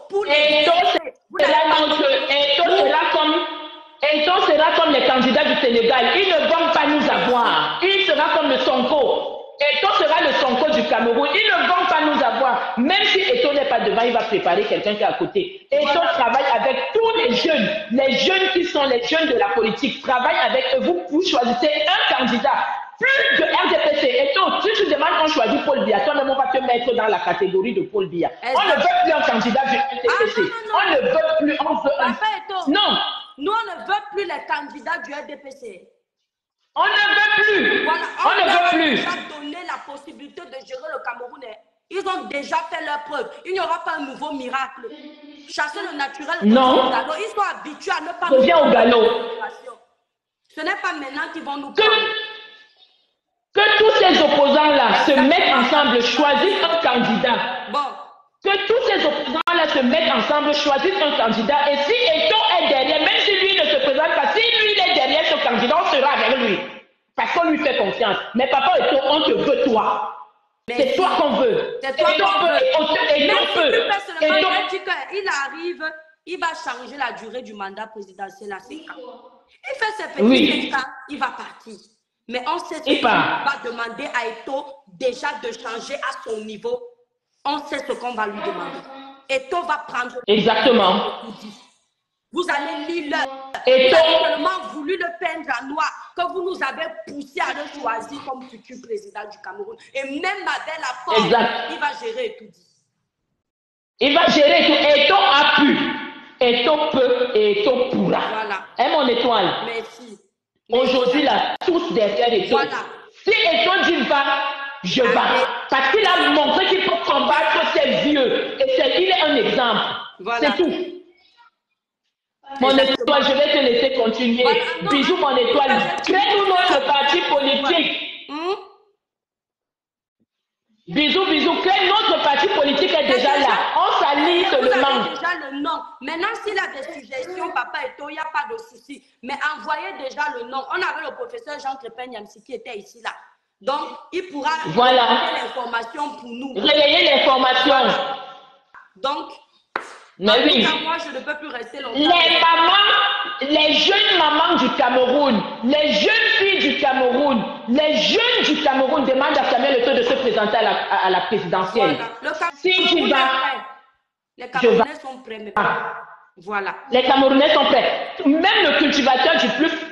Eto'o sera comme les candidats du Sénégal. Ils ne vont pas nous avoir. Il sera comme le Sonko. Eto'o sera le Sonko du Cameroun. Ils ne vont pas nous avoir. Même si Eto'o n'est pas devant, il va préparer quelqu'un qui est à côté. Eto'o travaille avec tous les jeunes qui sont les jeunes de la politique, travaille avec eux. Vous choisissez un candidat. Plus de RDPC. Eto'o, si tu demandes qu'on choisit Paul Biya, toi-même on va te mettre dans la catégorie de Paul Biya. On ne veut plus un candidat du RDPC. On ne veut plus, on veut un... Non. Nous, on ne veut plus les candidats du RDPC. On ne veut plus. Voilà, on ne veut plus. Déjà donné la possibilité de gérer le Camerounais. Ils ont déjà fait leur preuve. Il n'y aura pas un nouveau miracle. Chasser le naturel. Non. Galop. Ils sont habitués à ne pas. Reviens au galop. Ce n'est pas maintenant qu'ils vont nous que tous ces opposants-là se mettent ensemble, choisissent un candidat. Bon. Que tous ces opposants-là se mettent ensemble, choisissent un candidat. Et si Eto'o est derrière, même si lui ne se présente pas, si lui il est derrière ce candidat, on sera avec lui. Parce qu'on lui fait confiance. Mais papa Eto'o, on te veut toi. C'est toi qu'on veut. C'est toi qu'on veut. Et il arrive, il va changer la durée du mandat présidentiel à 5 ans. Il fait ses petits cas, il va partir. Mais on sait ce qu'il va demander à Eto'o déjà de changer à son niveau. On sait ce qu'on va lui demander. Eto'o va prendre. Exactement. Vous allez lire l'heure. Eto'o Vous avez seulement voulu le peindre en noir, que vous nous avez poussé à le choisir comme futur président du Cameroun. Et même avec la force, il va gérer tout. Il va gérer tout. Eto'o a pu. Eto'o peut et Eto'o pourra. Voilà. Hein, mon étoile? Merci. Aujourd'hui, là, tous derrière Eto'o. Voilà. Si Eto'o dit va, je vais. Parce qu'il a montré qu'il peut combattre ses vieux. Et il est un exemple. Voilà. C'est tout. Mon étoile, je vais te laisser continuer. Voilà. Bisous, mon étoile. Crée-nous notre parti politique. Bisous, bisous. Crée notre parti politique est déjà là. On s'allie seulement. Déjà le nom. Maintenant, s'il a des suggestions, Papa Eto'o, il n'y a pas de souci. Mais envoyez déjà le nom. On avait le professeur Jean Crépin Yamsi qui était ici là. Donc, il pourra relayer l'information pour nous. Relayer l'information. Donc, mais oui. Moi, je ne peux plus rester longtemps. Les jeunes mamans du Cameroun, les jeunes filles du Cameroun, les jeunes du Cameroun demandent à Samuel Eto'o de se présenter à la présidentielle. Voilà. Si tu vas, les Camerounais sont prêts. Mais voilà. Les Camerounais sont prêts. Même le cultivateur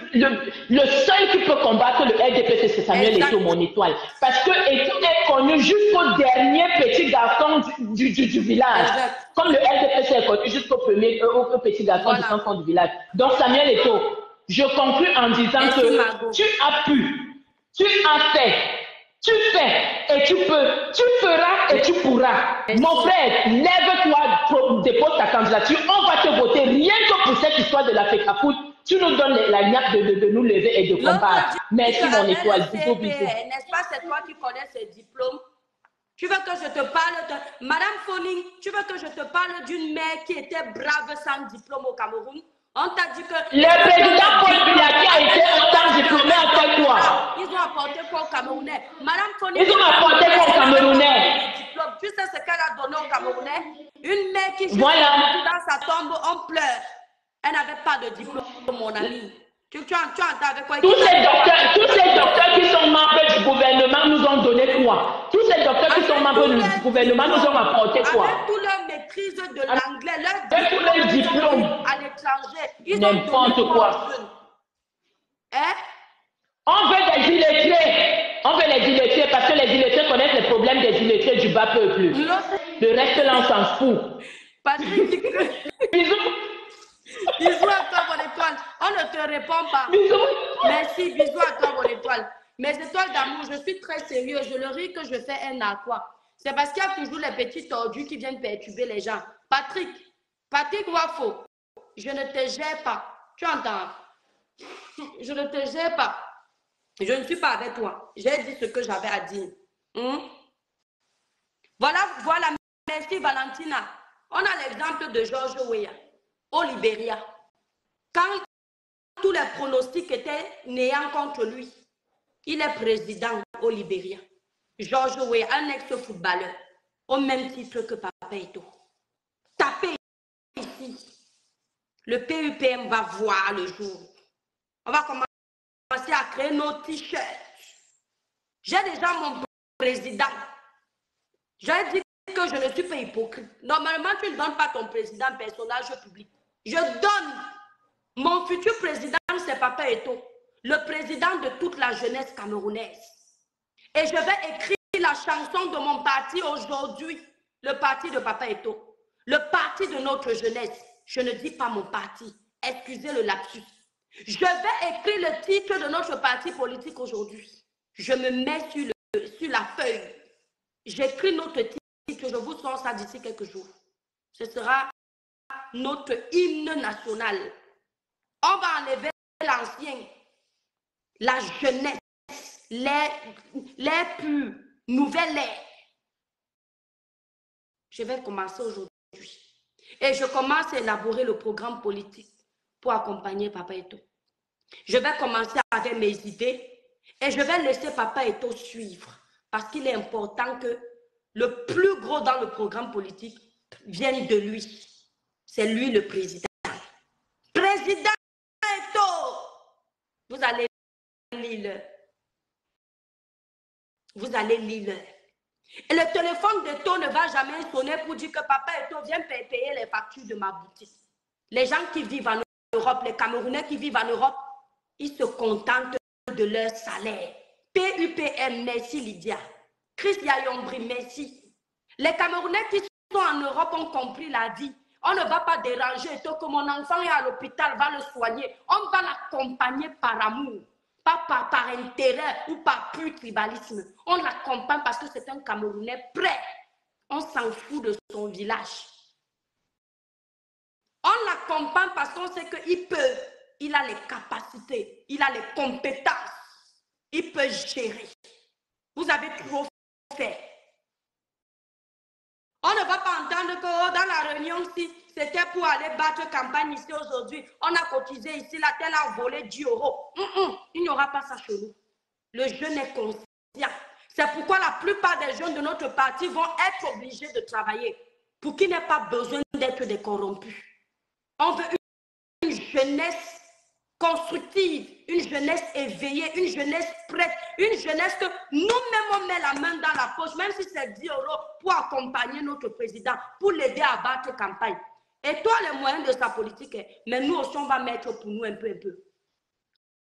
le seul qui peut combattre le LDPC, c'est Samuel Eto'o, mon étoile. Parce que Eto'o est connu jusqu'au dernier petit garçon du village. Exact. Comme le LDPC est connu jusqu'au au petit garçon du enfant du village. Donc Samuel Eto'o, je conclue en disant que tu as pu, tu as fait, tu fais et tu peux, tu feras et tu pourras. Merci. Mon frère, lève-toi, dépose ta candidature, on va te voter rien que pour cette histoire de la FECAFOOT. Tu nous donnes la niaque de nous lever et de combattre. Merci mon étoile. Bisous, bisous. N'est-ce pas, c'est toi qui connais ces diplômes? Tu veux que je te parle de... Madame Foning, tu veux que je te parle d'une mère qui était brave sans diplôme au Cameroun? On t'a dit que... Le président Paul Biya qui a été autant diplômé avec toi. Ils ont apporté quoi aux Camerounais? Madame Foning... Ils ont apporté quoi aux Camerounais? Tu sais ce qu'elle a donné aux Camerounais? Une mère qui juste voilà. Dans sa tombe, on pleure. Elle n'avait pas de diplôme, mon ami. Tu entends avec quoi? Tous ces docteurs qui sont membres du gouvernement nous ont donné quoi? Tous ces docteurs qui sont membres du gouvernement nous ont apporté quoi? Avec toute leur maîtrise de l'anglais, leur diplôme à l'étranger, ils n'importe quoi. Hein? On veut des illettrés. On veut les illettrés parce que les illettrés connaissent les problèmes des illettrés du bas peuple. Le reste là, on s'en fout. Patrick, bisous. Bisous à toi, mon étoile. On ne te répond pas. Bisous. Merci, bisous à toi, mon étoile. Mes étoiles d'amour, je suis très sérieux. Je leur dis que je fais un aqua. C'est parce qu'il y a toujours les petits tordus qui viennent perturber les gens. Patrick Wafo, je ne te gère pas. Tu entends? Je ne te gère pas. Je ne suis pas avec toi. J'ai dit ce que j'avais à dire. Voilà. Merci, Valentina. On a l'exemple de George Weah au Libéria. Quand tous les pronostics étaient néants contre lui, il est président au Libéria. George Weah, un ex-footballeur, au même titre que Papa Eto'o. Tapez ici. Le PUPM va voir le jour. On va commencer à créer nos t-shirts. J'ai déjà mon président. J'ai dit que je ne suis pas hypocrite. Normalement, tu ne donnes pas ton président personnage public. Je donne mon futur président, c'est Papa Eto'o, le président de toute la jeunesse camerounaise. Et je vais écrire la chanson de mon parti aujourd'hui, le parti de Papa Eto'o, le parti de notre jeunesse. Je ne dis pas mon parti, excusez le lapsus. Je vais écrire le titre de notre parti politique aujourd'hui. Je me mets sur la feuille. J'écris notre titre, je vous sors ça d'ici quelques jours. Ce sera notre hymne national. On va enlever l'ancien, la jeunesse, les purs, nouvelles ère. Je vais commencer aujourd'hui. Et je commence à élaborer le programme politique pour accompagner Papa Eto'o. Je vais commencer avec mes idées et je vais laisser Papa Eto'o suivre parce qu'il est important que le plus gros dans le programme politique vienne de lui. C'est lui le président. Président Eto'o, vous allez lire. Vous allez lire. Et le téléphone d'Eto'o ne va jamais sonner pour dire que Papa Eto'o vient payer les factures de ma boutique. Les gens qui vivent en Europe, les Camerounais qui vivent en Europe, ils se contentent de leur salaire. PUPM, merci Lydia. Chris Yayombri, merci. Les Camerounais qui sont en Europe ont compris la vie. On ne va pas déranger Eto'o que mon enfant est à l'hôpital, va le soigner. On va l'accompagner par amour. Pas par intérêt ou par pur tribalisme. On l'accompagne parce que c'est un Camerounais prêt. On s'en fout de son village. On l'accompagne parce qu'on sait qu'il peut. Il a les capacités, il a les compétences. Il peut gérer. Vous avez trop fait. On ne va pas entendre que dans la réunion, si c'était pour aller battre campagne ici aujourd'hui, on a cotisé ici, la telle a volé 10 €. Il n'y aura pas ça chez nous. Le jeune est conscient. C'est pourquoi la plupart des jeunes de notre parti vont être obligés de travailler pour qu'ils n'aient pas besoin d'être des corrompus. On veut une jeunesse constructive, une jeunesse éveillée, une jeunesse prête, une jeunesse que nous-mêmes on met la main dans la poche, même si c'est 10 € pour accompagner notre président, pour l'aider à battre campagne. Et toi, les moyens de sa politique, mais nous aussi, on va mettre pour nous un peu.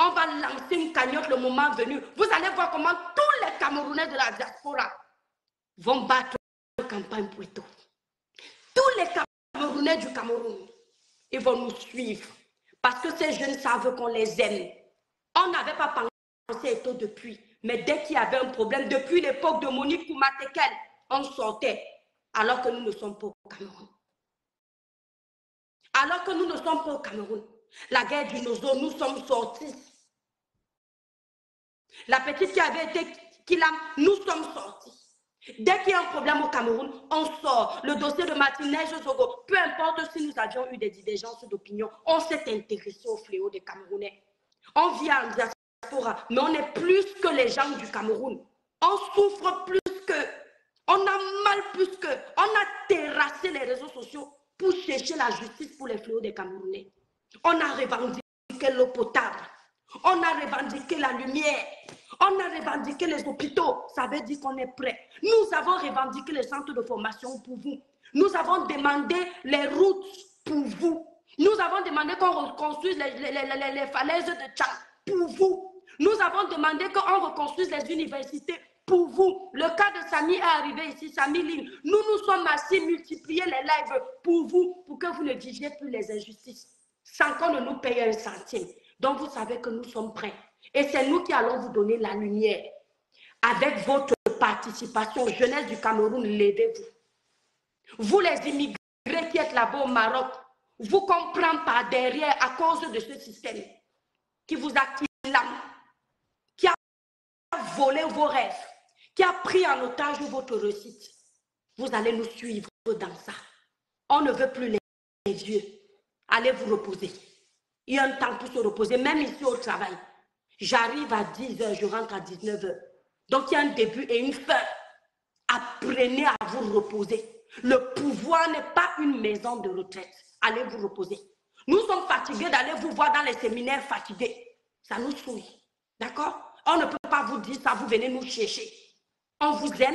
on va lancer une cagnotte le moment venu. Vous allez voir comment tous les Camerounais de la diaspora vont battre campagne Pouetto. Tous les Camerounais du Cameroun, ils vont nous suivre. Parce que ces jeunes savent qu'on les aime. On n'avait pas pensé Eto'o depuis. Mais dès qu'il y avait un problème, depuis l'époque de Monique Koumatekel, on sortait. Alors que nous ne sommes pas au Cameroun. Alors que nous ne sommes pas au Cameroun. La guerre du Nozo, nous sommes sortis. La petite qui avait été Kilam, nous sommes sortis. Dès qu'il y a un problème au Cameroun, on sort. Le dossier de Martinez Zogo, peu importe si nous avions eu des divergences d'opinion, on s'est intéressé au fléau des Camerounais. On vit en diaspora, mais on est plus que les gens du Cameroun. On souffre plus que, on a mal plus que, on a terrassé les réseaux sociaux pour chercher la justice pour les fléaux des Camerounais. On a revendiqué l'eau potable. On a revendiqué la lumière. On a revendiqué les hôpitaux. Ça veut dire qu'on est prêt. Nous avons revendiqué les centres de formation pour vous. Nous avons demandé les routes pour vous. Nous avons demandé qu'on reconstruise les falaises de Tchad pour vous. Nous avons demandé qu'on reconstruise les universités pour vous. Le cas de Samy est arrivé ici, Samy Line. Nous sommes assis, multiplier les lives pour vous, pour que vous ne disiez plus les injustices, sans qu'on ne nous paye un centime. Donc vous savez que nous sommes prêts. Et c'est nous qui allons vous donner la lumière. Avec votre participation, jeunesse du Cameroun, levez-vous. Vous les immigrés qui êtes là-bas au Maroc, vous comprenez par derrière à cause de ce système qui vous a kidnappé, qui a volé vos rêves, qui a pris en otage votre réussite. Vous allez nous suivre dans ça. On ne veut plus les vieux. Allez vous reposer. Il y a un temps pour se reposer, même ici au travail. J'arrive à 10h, je rentre à 19h. Donc il y a un début et une fin. Apprenez à vous reposer. Le pouvoir n'est pas une maison de retraite. Allez vous reposer. Nous sommes fatigués d'aller vous voir dans les séminaires fatigués. Ça nous souille. D'accord? On ne peut pas vous dire ça, vous venez nous chercher. On vous aime,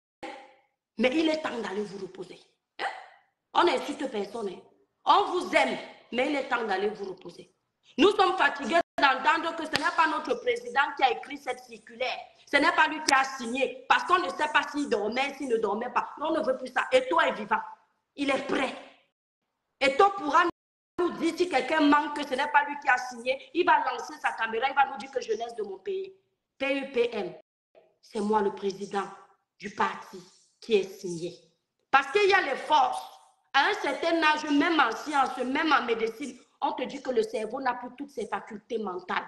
mais il est temps d'aller vous reposer. Hein? On n'insulte personne. Hein? On vous aime, mais il est temps d'aller vous reposer. Nous sommes fatigués d'entendre que ce n'est pas notre président qui a écrit cette circulaire. Ce n'est pas lui qui a signé, parce qu'on ne sait pas s'il dormait, s'il ne dormait pas. On ne veut plus ça. Eto'o est vivant. Il est prêt. Eto'o pourra nous dire si quelqu'un manque, que ce n'est pas lui qui a signé. Il va lancer sa caméra, il va nous dire que jeunesse de mon pays. PUPM, c'est moi le président du parti qui est signé. Parce qu'il y a les forces. À un certain âge, même en sciences, même en médecine, on te dit que le cerveau n'a plus toutes ses facultés mentales.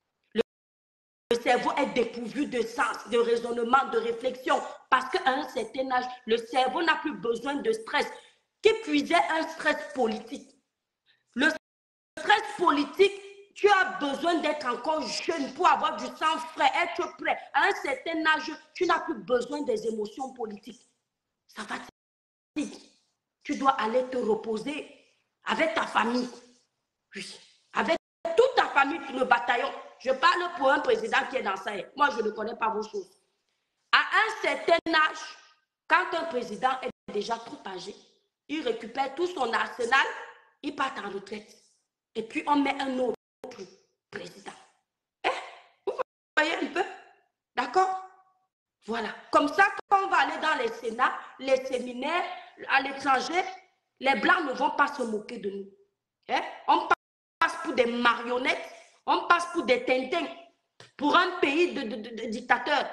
Le cerveau est dépourvu de sens, de raisonnement, de réflexion. Parce qu'à un certain âge, le cerveau n'a plus besoin de stress. Qui puisait un stress politique. Le stress politique, tu as besoin d'être encore jeune pour avoir du sang frais, être prêt. À un certain âge, tu n'as plus besoin des émotions politiques. Ça fatigue. Tu dois aller te reposer avec ta famille. Oui. Avec toute ta famille, le bataillon. Je parle pour un président qui est dans ça. Moi, je ne connais pas vos choses. À un certain âge, quand un président est déjà trop âgé, il récupère tout son arsenal, il part en retraite. Et puis, on met un autre président. Vous voyez un peu? D'accord? Voilà. Comme ça, quand on va aller dans les sénats, les séminaires, à l'étranger, les Blancs ne vont pas se moquer de nous. On passe pour des marionnettes, on passe pour des tintins, pour un pays de dictateurs.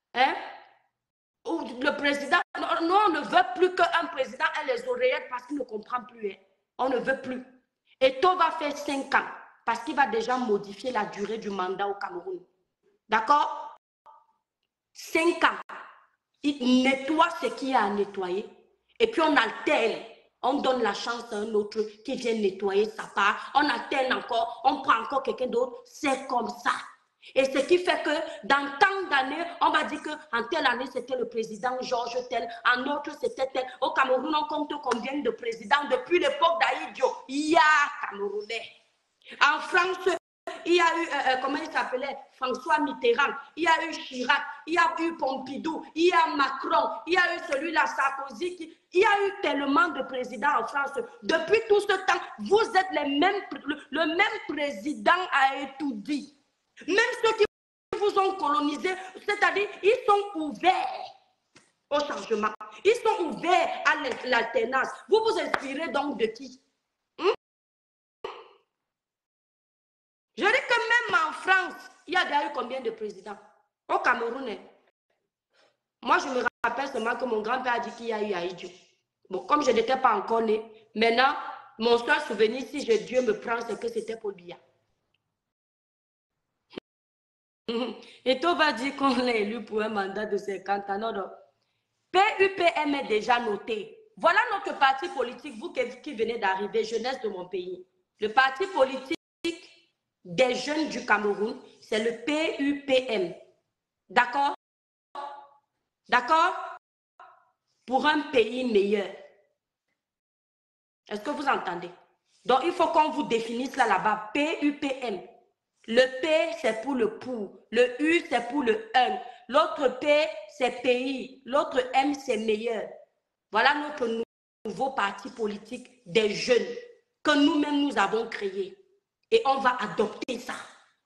Où le président, nous, on ne veut plus qu'un président ait les oreillettes parce qu'il ne comprend plus. On ne veut plus. Eto'o va faire 5 ans parce qu'il va déjà modifier la durée du mandat au Cameroun. D'accord? 5 ans. Il nettoie ce qu'il y a à nettoyer. Et puis on alterne. On donne la chance à un autre qui vient nettoyer sa part. On alterne encore. On prend encore quelqu'un d'autre. C'est comme ça. Et ce qui fait que dans tant d'années, on va dire qu'en telle année, c'était le président Georges tel, en autre, c'était tel. Au Cameroun, on compte combien de présidents depuis l'époque d'Aïdjo? Il y a Camerounais. En France, il y a eu, comment il s'appelait? François Mitterrand. Il y a eu Chirac. Il y a eu Pompidou. Il y a Macron. Il y a eu celui-là, Sarkozy. Il y a eu tellement de présidents en France. Depuis tout ce temps, vous êtes le même président a tout dit. Même ceux qui vous ont colonisé, c'est-à-dire, ils sont ouverts au changement. Ils sont ouverts à l'alternance. Vous vous inspirez donc de qui? Je dis que même en France, il y a déjà eu combien de présidents? Au Cameroun, moi je me rappelle seulement que mon grand-père a dit qu'il y a eu Aïdjo. Bon, comme je n'étais pas encore né, maintenant, mon seul souvenir, si Dieu me prend, c'est que c'était Paul Biya. Et toi va dire qu'on l'a élu pour un mandat de 50 ans. Non, non. PUPM est déjà noté. Voilà notre parti politique, vous qui venez d'arriver, jeunesse de mon pays. Le parti politique des jeunes du Cameroun, c'est le PUPM. D'accord? D'accord? Pour un pays meilleur. Est-ce que vous entendez? Donc, il faut qu'on vous définisse là-bas. PUPM. Le P, c'est pour le pour. Le U, c'est pour le un. L'autre P, c'est pays. L'autre M, c'est meilleur. Voilà notre nouveau parti politique des jeunes que nous-mêmes nous avons créé. Et on va adopter ça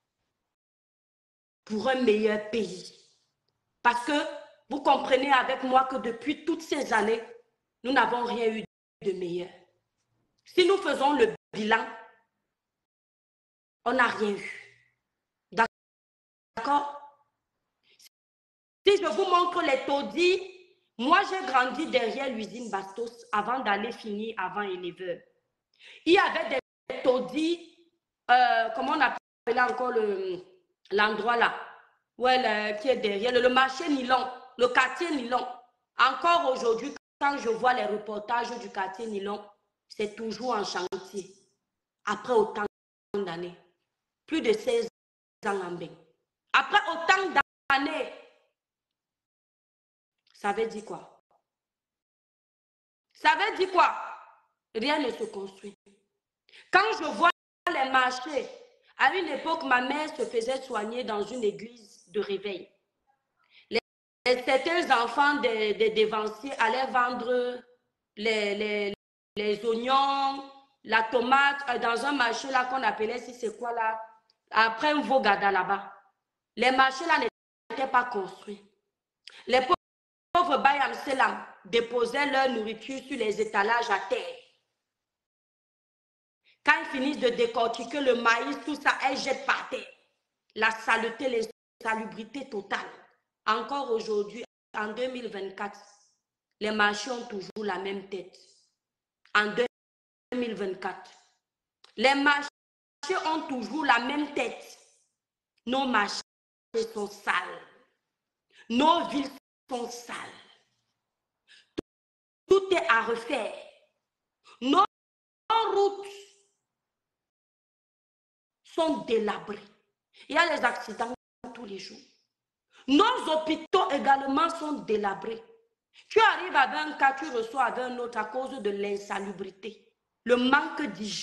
pour un meilleur pays. Parce que vous comprenez avec moi que depuis toutes ces années, nous n'avons rien eu de meilleur. Si nous faisons le bilan, on n'a rien eu. D'accord? Si je vous montre les taudis, moi j'ai grandi derrière l'usine Bastos avant d'aller finir avant éleveur. Il y avait des taudis, comment on appelait encore l'endroit là, qui est derrière, le marché nylon, le quartier nylon. Encore aujourd'hui, quand je vois les reportages du quartier nylon, c'est toujours en chantier. Après autant d'années, plus de 16 ans en bain. Après autant d'années, ça veut dire quoi? Ça veut dire quoi? Rien ne se construit. Quand je vois les marchés, à une époque, ma mère se faisait soigner dans une église de réveil. Certains enfants des dévanciers allaient vendre les oignons, la tomate dans un marché là qu'on appelait, si c'est quoi là, après un Vogada là-bas. Les marchés là n'étaient pas construits. Les pauvres Bayam Selam déposaient leur nourriture sur les étalages à terre. Quand ils finissent de décortiquer le maïs, tout ça, elles jettent par terre. La saleté, l'insalubrité totale. Encore aujourd'hui, en 2024, les marchés ont toujours la même tête. En 2024, les marchés ont toujours la même tête. Nos marchés sont sales. Nos villes sont sales. Tout est à refaire. Nos routes sont délabrées. Il y a les accidents tous les jours. Nos hôpitaux également sont délabrés. Tu arrives avec un cas, tu reçois avec un autre à cause de l'insalubrité, le manque d'hygiène.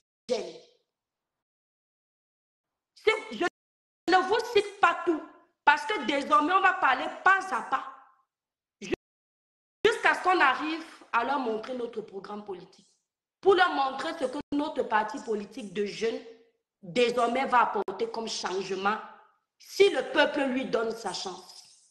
Je ne vous cite pas tout, parce que désormais, on va parler pas à pas, jusqu'à ce qu'on arrive à leur montrer notre programme politique, pour leur montrer ce que notre parti politique de jeunes, désormais, va apporter comme changement, si le peuple lui donne sa chance.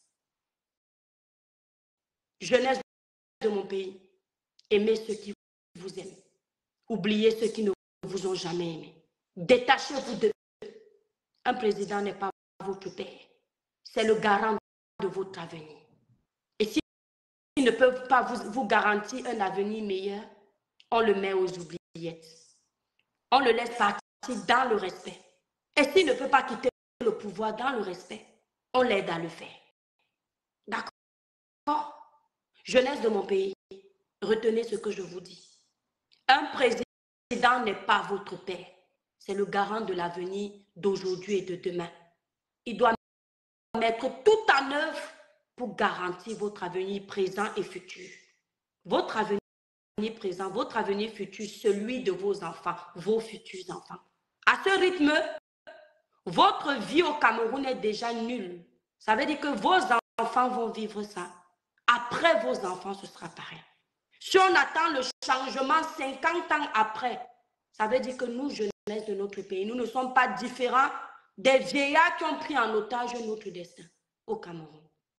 Jeunesse de mon pays, aimez ceux qui vous aiment. Oubliez ceux qui ne vous ont jamais aimé. Détachez-vous d'eux. Un président n'est pas votre père. C'est le garant de votre avenir. Et s'ils ne peuvent pas vous garantir un avenir meilleur, on le met aux oubliettes. On le laisse partir dans le respect. Et s'il ne peut pas quitter le pouvoir dans le respect, on l'aide à le faire. D'accord? Jeunesse de mon pays, retenez ce que je vous dis. Un président n'est pas votre père. C'est le garant de l'avenir d'aujourd'hui et de demain. Il doit mettre tout en œuvre pour garantir votre avenir présent et futur. Votre avenir présent, votre avenir futur, celui de vos enfants, vos futurs enfants. À ce rythme, votre vie au Cameroun est déjà nulle. Ça veut dire que vos enfants vont vivre ça. Après vos enfants, ce sera pareil. Si on attend le changement 50 ans après, ça veut dire que nous, jeunesse de notre pays, nous ne sommes pas différents des vieillards qui ont pris en otage notre destin au Cameroun.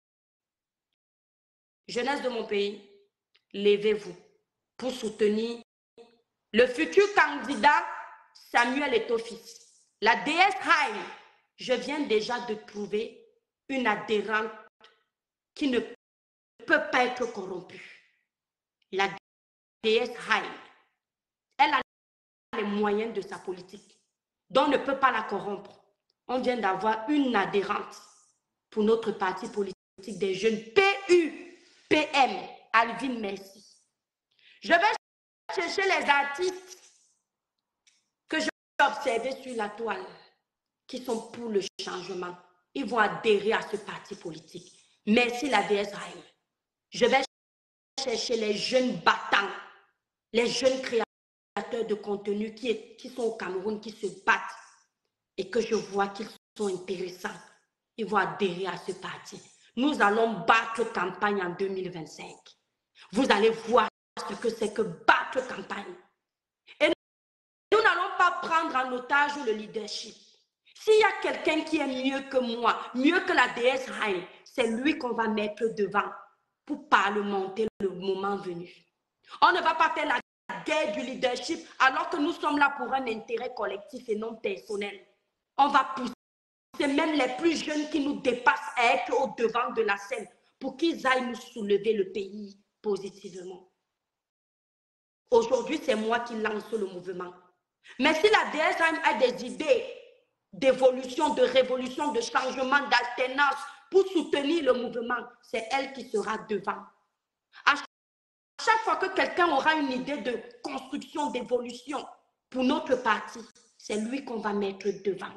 Jeunesse de mon pays, levez-vous pour soutenir le futur candidat Samuel Eto'o-Fils. La déesse Haïm, je viens déjà de trouver une adhérente qui ne peut pas être corrompue. La déesse Haïm, elle a les moyens de sa politique, donc on ne peut pas la corrompre. On vient d'avoir une adhérente pour notre parti politique des jeunes PUPM, Alvin Merci. Je vais chercher les artistes que j'ai observés sur la toile qui sont pour le changement. Ils vont adhérer à ce parti politique. Merci la déesse Haïm. Je vais chercher les jeunes battants, les jeunes créateurs de contenu qui sont au Cameroun, qui se battent et que je vois qu'ils sont intéressants. Ils vont adhérer à ce parti. Nous allons battre campagne en 2025. Vous allez voir ce que c'est que battre campagne. Et nous n'allons pas prendre en otage le leadership. S'il y a quelqu'un qui est mieux que moi, mieux que la déesse Haïm, c'est lui qu'on va mettre devant pour parlementer le moment venu. On ne va pas faire la guerre du leadership alors que nous sommes là pour un intérêt collectif et non personnel. On va pousser même les plus jeunes qui nous dépassent à être au devant de la scène pour qu'ils aillent nous soulever le pays positivement. Aujourd'hui, c'est moi qui lance le mouvement. Mais si la déesse a des idées d'évolution, de révolution, de changement, d'alternance pour soutenir le mouvement, c'est elle qui sera devant. À chaque fois que quelqu'un aura une idée de construction, d'évolution pour notre parti, c'est lui qu'on va mettre devant.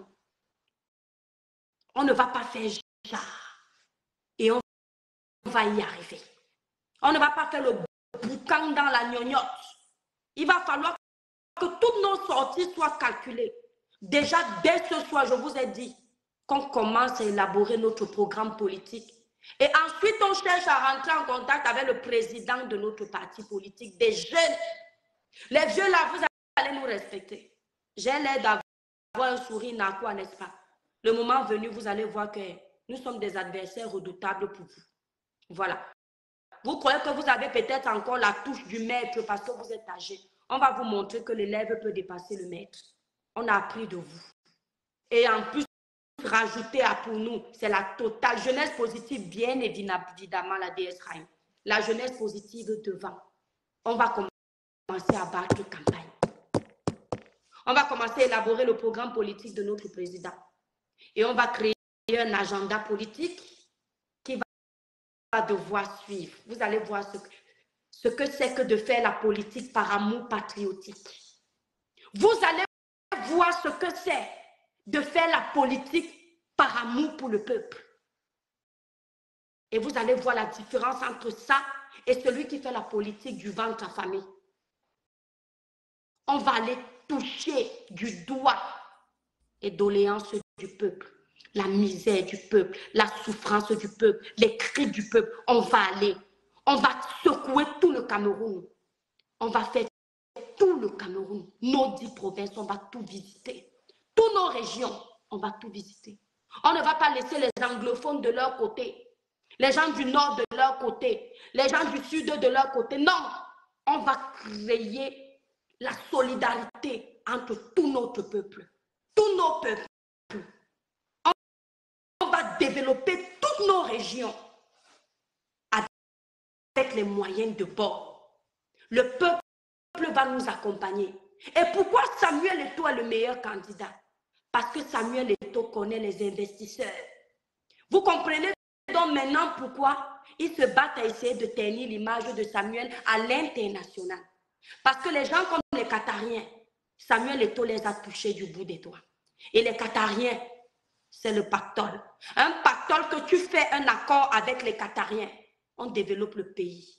On ne va pas faire genre et on va y arriver. On ne va pas faire le boucan dans la gnognotte. Il va falloir que toutes nos sorties soient calculées. Déjà, dès ce soir, je vous ai dit qu'on commence à élaborer notre programme politique. Et ensuite, on cherche à rentrer en contact avec le président de notre parti politique, des jeunes. Les vieux là, vous allez nous respecter. J'ai l'air d'avoir un sourire narquois, n'est-ce pas? Le moment venu, vous allez voir que nous sommes des adversaires redoutables pour vous. Voilà. Vous croyez que vous avez peut-être encore la touche du maître parce que vous êtes âgé. On va vous montrer que l'élève peut dépasser le maître. On a appris de vous. Et en plus, rajouter à pour nous, c'est la totale jeunesse positive, bien évidemment, la déesse Haïm. La jeunesse positive devant. On va commencer à battre campagne. On va commencer à élaborer le programme politique de notre président. Et on va créer un agenda politique qui va devoir suivre. Vous allez voir ce que c'est que de faire la politique par amour patriotique. Vous allez voir ce que c'est de faire la politique par amour pour le peuple. Et vous allez voir la différence entre ça et celui qui fait la politique du ventre affamé. On va aller toucher du doigt les doléances du peuple, la misère du peuple, la souffrance du peuple, les cris du peuple. On va secouer tout le Cameroun. On va faire tout le Cameroun, nos 10 provinces, on va tout visiter. Toutes nos régions, on va tout visiter. On ne va pas laisser les anglophones de leur côté, les gens du nord de leur côté, les gens du sud de leur côté. Non, on va créer la solidarité entre tout notre peuple, tous nos peuples. On va développer toutes nos régions avec les moyens de bord. Le peuple va nous accompagner. Et pourquoi Samuel Eto'o est le meilleur candidat? Parce que Samuel Eto'o connaît les investisseurs. Vous comprenez donc maintenant pourquoi ils se battent à essayer de ternir l'image de Samuel à l'international. Parce que les gens comme les Qatariens, Samuel Eto'o les a touchés du bout des doigts. Et les Qatariens, c'est le pactole. Un pactole que tu fais un accord avec les Qatariens, on développe le pays.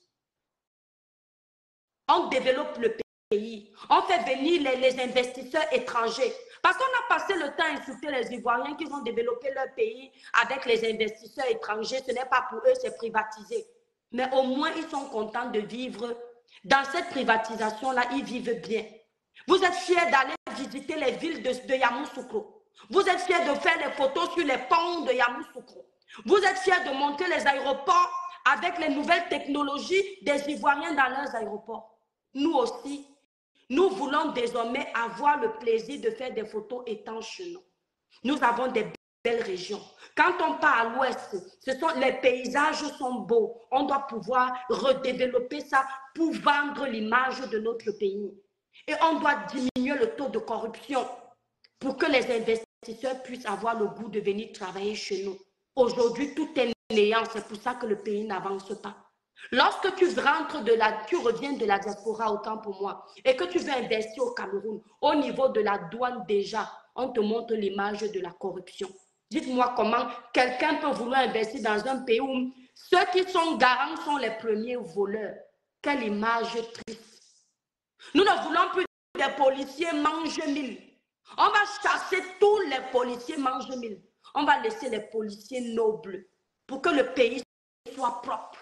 On développe le pays. On fait venir les investisseurs étrangers. Parce qu'on a passé le temps à insulter les Ivoiriens qui ont développé leur pays avec les investisseurs étrangers. Ce n'est pas pour eux, c'est privatisé. Mais au moins, ils sont contents de vivre. Dans cette privatisation-là, ils vivent bien. Vous êtes fiers d'aller visiter les villes de Yamoussoukro. Vous êtes fiers de faire les photos sur les ponts de Yamoussoukro. Vous êtes fiers de monter les aéroports avec les nouvelles technologies des Ivoiriens dans leurs aéroports. Nous aussi, nous voulons désormais avoir le plaisir de faire des photos étanches chez nous. Nous avons des belles régions. Quand on part à l'ouest, les paysages sont beaux. On doit pouvoir redévelopper ça pour vendre l'image de notre pays. Et on doit diminuer le taux de corruption pour que les investisseurs puissent avoir le goût de venir travailler chez nous. Aujourd'hui, tout est néant. C'est pour ça que le pays n'avance pas. Lorsque tu reviens de la diaspora, autant pour moi, et que tu veux investir au Cameroun, au niveau de la douane déjà, on te montre l'image de la corruption. Dites-moi comment quelqu'un peut vouloir investir dans un pays où ceux qui sont garants sont les premiers voleurs. Quelle image triste. Nous ne voulons plus des policiers mange mille. On va chasser tous les policiers mange mille. On va laisser les policiers nobles pour que le pays soit propre.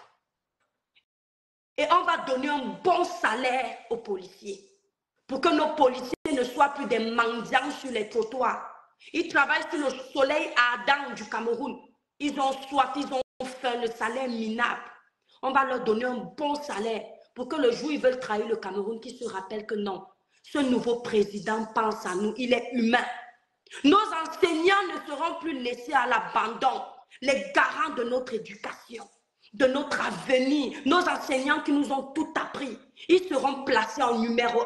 Et on va donner un bon salaire aux policiers pour que nos policiers ne soient plus des mendiants sur les trottoirs. Ils travaillent sous le soleil ardent du Cameroun. Ils ont soif, ils ont faim, le salaire minable. On va leur donner un bon salaire pour que le jour où ils veulent trahir le Cameroun, qu'ils se rappellent que non, ce nouveau président pense à nous, il est humain. Nos enseignants ne seront plus laissés à l'abandon, les garants de notre éducation, de notre avenir. Nos enseignants qui nous ont tout appris, ils seront placés en numéro 1.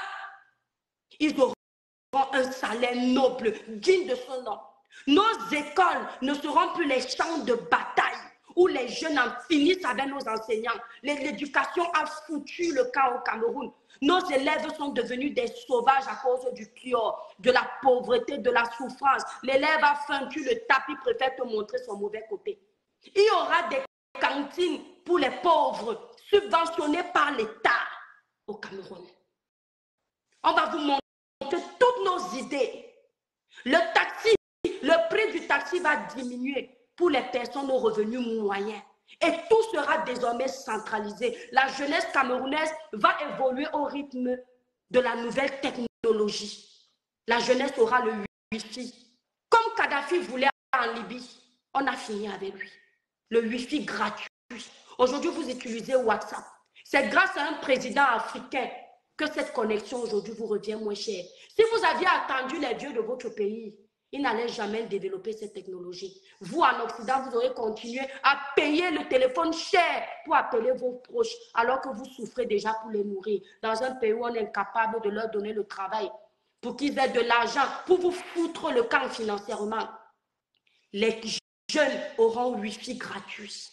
Ils auront un salaire noble, digne de son nom. Nos écoles ne seront plus les champs de bataille où les jeunes en finissent avec nos enseignants. L'éducation a foutu le camp au Cameroun. Nos élèves sont devenus des sauvages à cause du cure, de la pauvreté, de la souffrance. L'élève a faim, tu le tapes, il préfère te montrer son mauvais côté. Il y aura des cantines pour les pauvres, subventionnées par l'État au Cameroun. On va vous montrer toutes nos idées. Le prix du taxi va diminuer pour les personnes aux revenus moyens. Et tout sera désormais centralisé. La jeunesse camerounaise va évoluer au rythme de la nouvelle technologie. La jeunesse aura le Wi-Fi. Comme Kadhafi voulait en Libye, on a fini avec lui. Le Wi-Fi gratuit. Aujourd'hui, vous utilisez WhatsApp. C'est grâce à un président africain que cette connexion aujourd'hui vous revient moins cher. Si vous aviez attendu les dieux de votre pays, ils n'allaient jamais développer cette technologie. Vous, en Occident, vous aurez continué à payer le téléphone cher pour appeler vos proches, alors que vous souffrez déjà pour les nourrir. Dans un pays où on est incapable de leur donner le travail, pour qu'ils aient de l'argent, pour vous foutre le camp financièrement. Les jeunes auront Wi-Fi gratuit.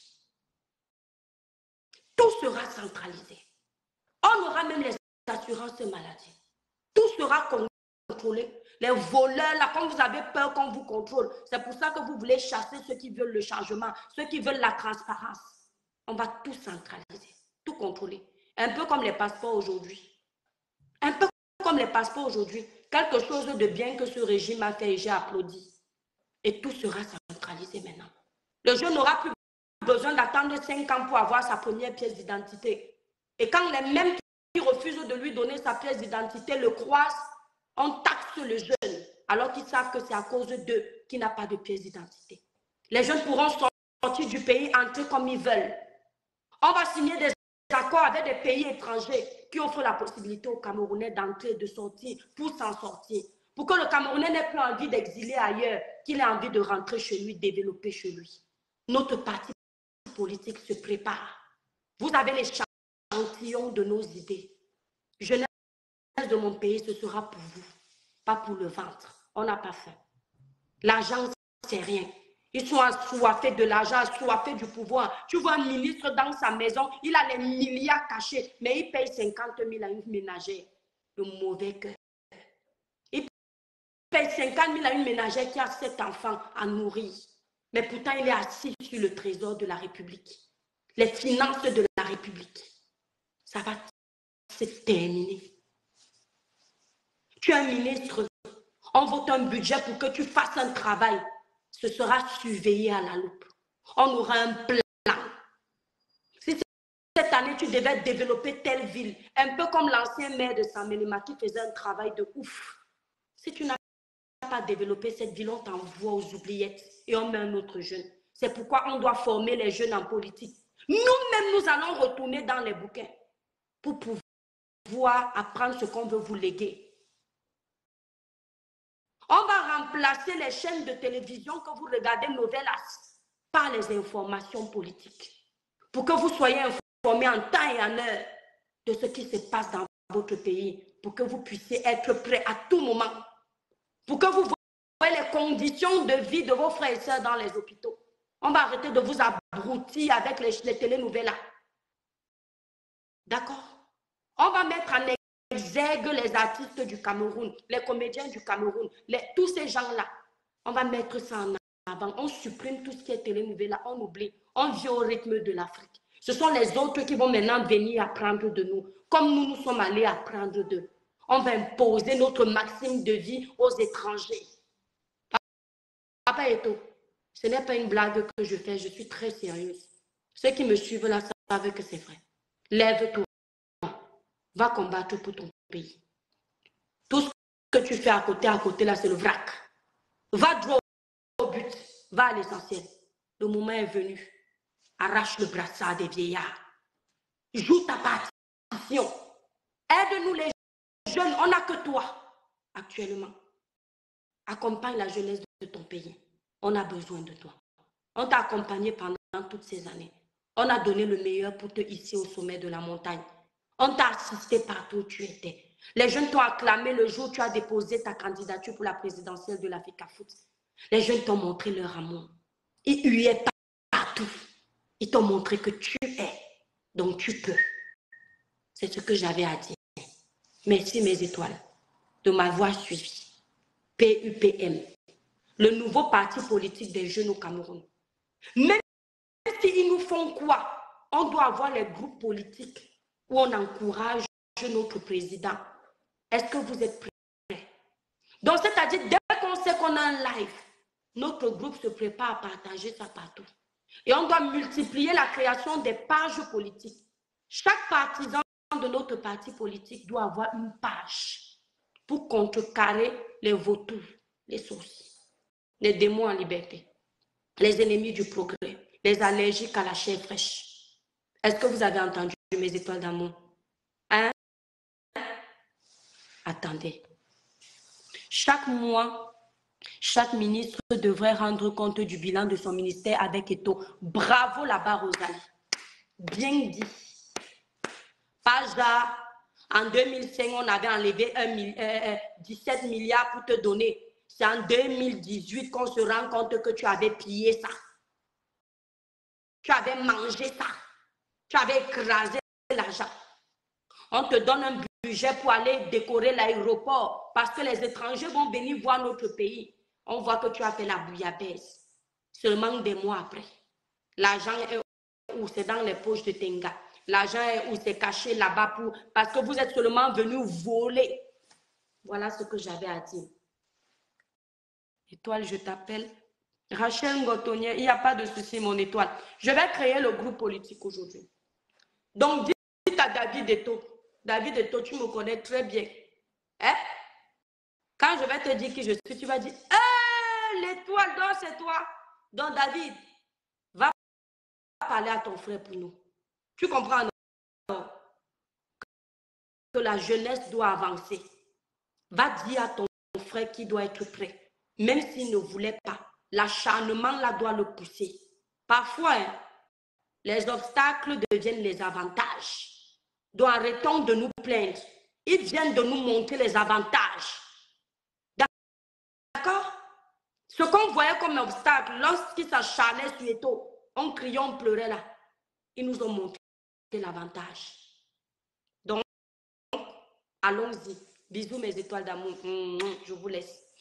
Tout sera centralisé. On aura même les assurances maladie. Tout sera contrôlé. Les voleurs, là, quand vous avez peur qu'on vous contrôle, c'est pour ça que vous voulez chasser ceux qui veulent le changement, ceux qui veulent la transparence. On va tout centraliser, tout contrôler. Un peu comme les passeports aujourd'hui. Un peu comme les passeports aujourd'hui. Quelque chose de bien que ce régime a fait et j'ai applaudi. Et tout sera centralisé maintenant. Le jeune n'aura plus besoin d'attendre 5 ans pour avoir sa première pièce d'identité. Et quand les mêmes qui refusent de lui donner sa pièce d'identité le croisent, on taxe le jeune, alors qu'ils savent que c'est à cause d'eux qu'il n'a pas de pièce d'identité. Les jeunes pourront sortir du pays, entrer comme ils veulent. On va signer des accords avec des pays étrangers qui offrent la possibilité aux Camerounais d'entrer et de sortir pour s'en sortir. Pour que le Camerounais n'ait plus envie d'exiler ailleurs, qu'il ait envie de rentrer chez lui, développer chez lui. Notre parti politique se prépare. Vous avez l'échantillon de nos idées. Jeunesse de mon pays, ce sera pour vous, pas pour le ventre. On n'a pas faim. L'argent, c'est rien. Ils sont assoiffés de l'argent, assoiffés du pouvoir. Tu vois un ministre dans sa maison, il a les milliards cachés, mais il paye 50 000 à une ménagère. Le mauvais cœur. Il paye 50 000 à une ménagère qui a 7 enfants à nourrir. Mais pourtant, il est assis sur le trésor de la République. Les finances de la République. Ça va se terminer. Tu es un ministre, on vote un budget pour que tu fasses un travail. Ce sera surveillé à la loupe. On aura un plan. Si cette année, tu devais développer telle ville, un peu comme l'ancien maire de Saint-Méléma qui faisait un travail de ouf. Si tu n'as pas développer cette ville, on t'envoie aux oubliettes et on met un autre jeune. C'est pourquoi on doit former les jeunes en politique. Nous-mêmes, nous allons retourner dans les bouquins pour pouvoir apprendre ce qu'on veut vous léguer. On va remplacer les chaînes de télévision que vous regardez novelas par les informations politiques. Pour que vous soyez informés en temps et en heure de ce qui se passe dans votre pays. Pour que vous puissiez être prêts à tout moment. Pour que vous voyez les conditions de vie de vos frères et sœurs dans les hôpitaux. On va arrêter de vous abrutir avec les télénovelas. D'accord? On va mettre en exergue les artistes du Cameroun, les comédiens du Cameroun, tous ces gens-là. On va mettre ça en avant. On supprime tout ce qui est télénovelas, on oublie. On vit au rythme de l'Afrique. Ce sont les autres qui vont maintenant venir apprendre de nous, comme nous sommes allés apprendre d'eux. On va imposer notre maxime de vie aux étrangers. Papa Eto, ce n'est pas une blague que je fais, je suis très sérieuse. Ceux qui me suivent là savent que c'est vrai. Lève-toi, va combattre pour ton pays. Tout ce que tu fais à côté là, c'est le vrac. Va droit au but, va à l'essentiel. Le moment est venu. Arrache le brassard des vieillards. Joue ta partition. Aide-nous les jeunes, on n'a que toi actuellement. Accompagne la jeunesse de ton pays. On a besoin de toi. On t'a accompagné pendant toutes ces années. On a donné le meilleur pour te hisser au sommet de la montagne. On t'a assisté partout où tu étais. Les jeunes t'ont acclamé le jour où tu as déposé ta candidature pour la présidentielle de l'Africa Foot. Les jeunes t'ont montré leur amour. Ils huaient partout. Ils t'ont montré que tu es, donc tu peux. C'est ce que j'avais à dire. Merci mes étoiles de m'avoir suivi. PUPM, le nouveau parti politique des jeunes au Cameroun. Même s'ils nous font quoi, on doit avoir les groupes politiques où on encourage notre président. Est-ce que vous êtes prêts? Donc, c'est-à-dire, dès qu'on sait qu'on a un live, notre groupe se prépare à partager ça partout. Et on doit multiplier la création des pages politiques. Chaque partisan de notre parti politique doit avoir une page pour contrecarrer les vautours, les sourcils, les démons en liberté, les ennemis du progrès, les allergiques à la chair fraîche. Est-ce que vous avez entendu mes étoiles d'amour? Hein? Attendez. Chaque mois, chaque ministre devrait rendre compte du bilan de son ministère avec Eto. Bravo là-bas, Rosalie. Bien dit. Pas genre, en 2005, on avait enlevé 17 milliards pour te donner. C'est en 2018 qu'on se rend compte que tu avais pillé ça. Tu avais mangé ça. Tu avais écrasé l'argent. On te donne un budget pour aller décorer l'aéroport parce que les étrangers vont venir voir notre pays. On voit que tu as fait la bouillabaisse. Seulement des mois après. L'argent est où? C'est dans les poches de Tenga. L'argent est où? C'est caché là-bas parce que vous êtes seulement venu voler. Voilà ce que j'avais à dire. Étoile, je t'appelle. Rachel Ngotonier, il n'y a pas de souci, mon étoile. Je vais créer le groupe politique aujourd'hui. Donc, dis à David Eto. David Eto, tu me connais très bien. Hein? Quand je vais te dire qui je suis, tu vas dire, l'étoile, donc c'est toi. Donc, David, va parler à ton frère pour nous. Tu comprends, non? Que la jeunesse doit avancer. Va dire à ton frère qu'il doit être prêt. Même s'il ne voulait pas, l'acharnement là doit le pousser. Parfois, hein, les obstacles deviennent les avantages. Donc arrêtons de nous plaindre. Ils viennent de nous montrer les avantages. D'accord? Ce qu'on voyait comme obstacle, lorsqu'ils s'acharnaient sur Eto, on criait, on pleurait là. Ils nous ont montré l'avantage. Donc, allons-y. Bisous mes étoiles d'amour. Je vous laisse.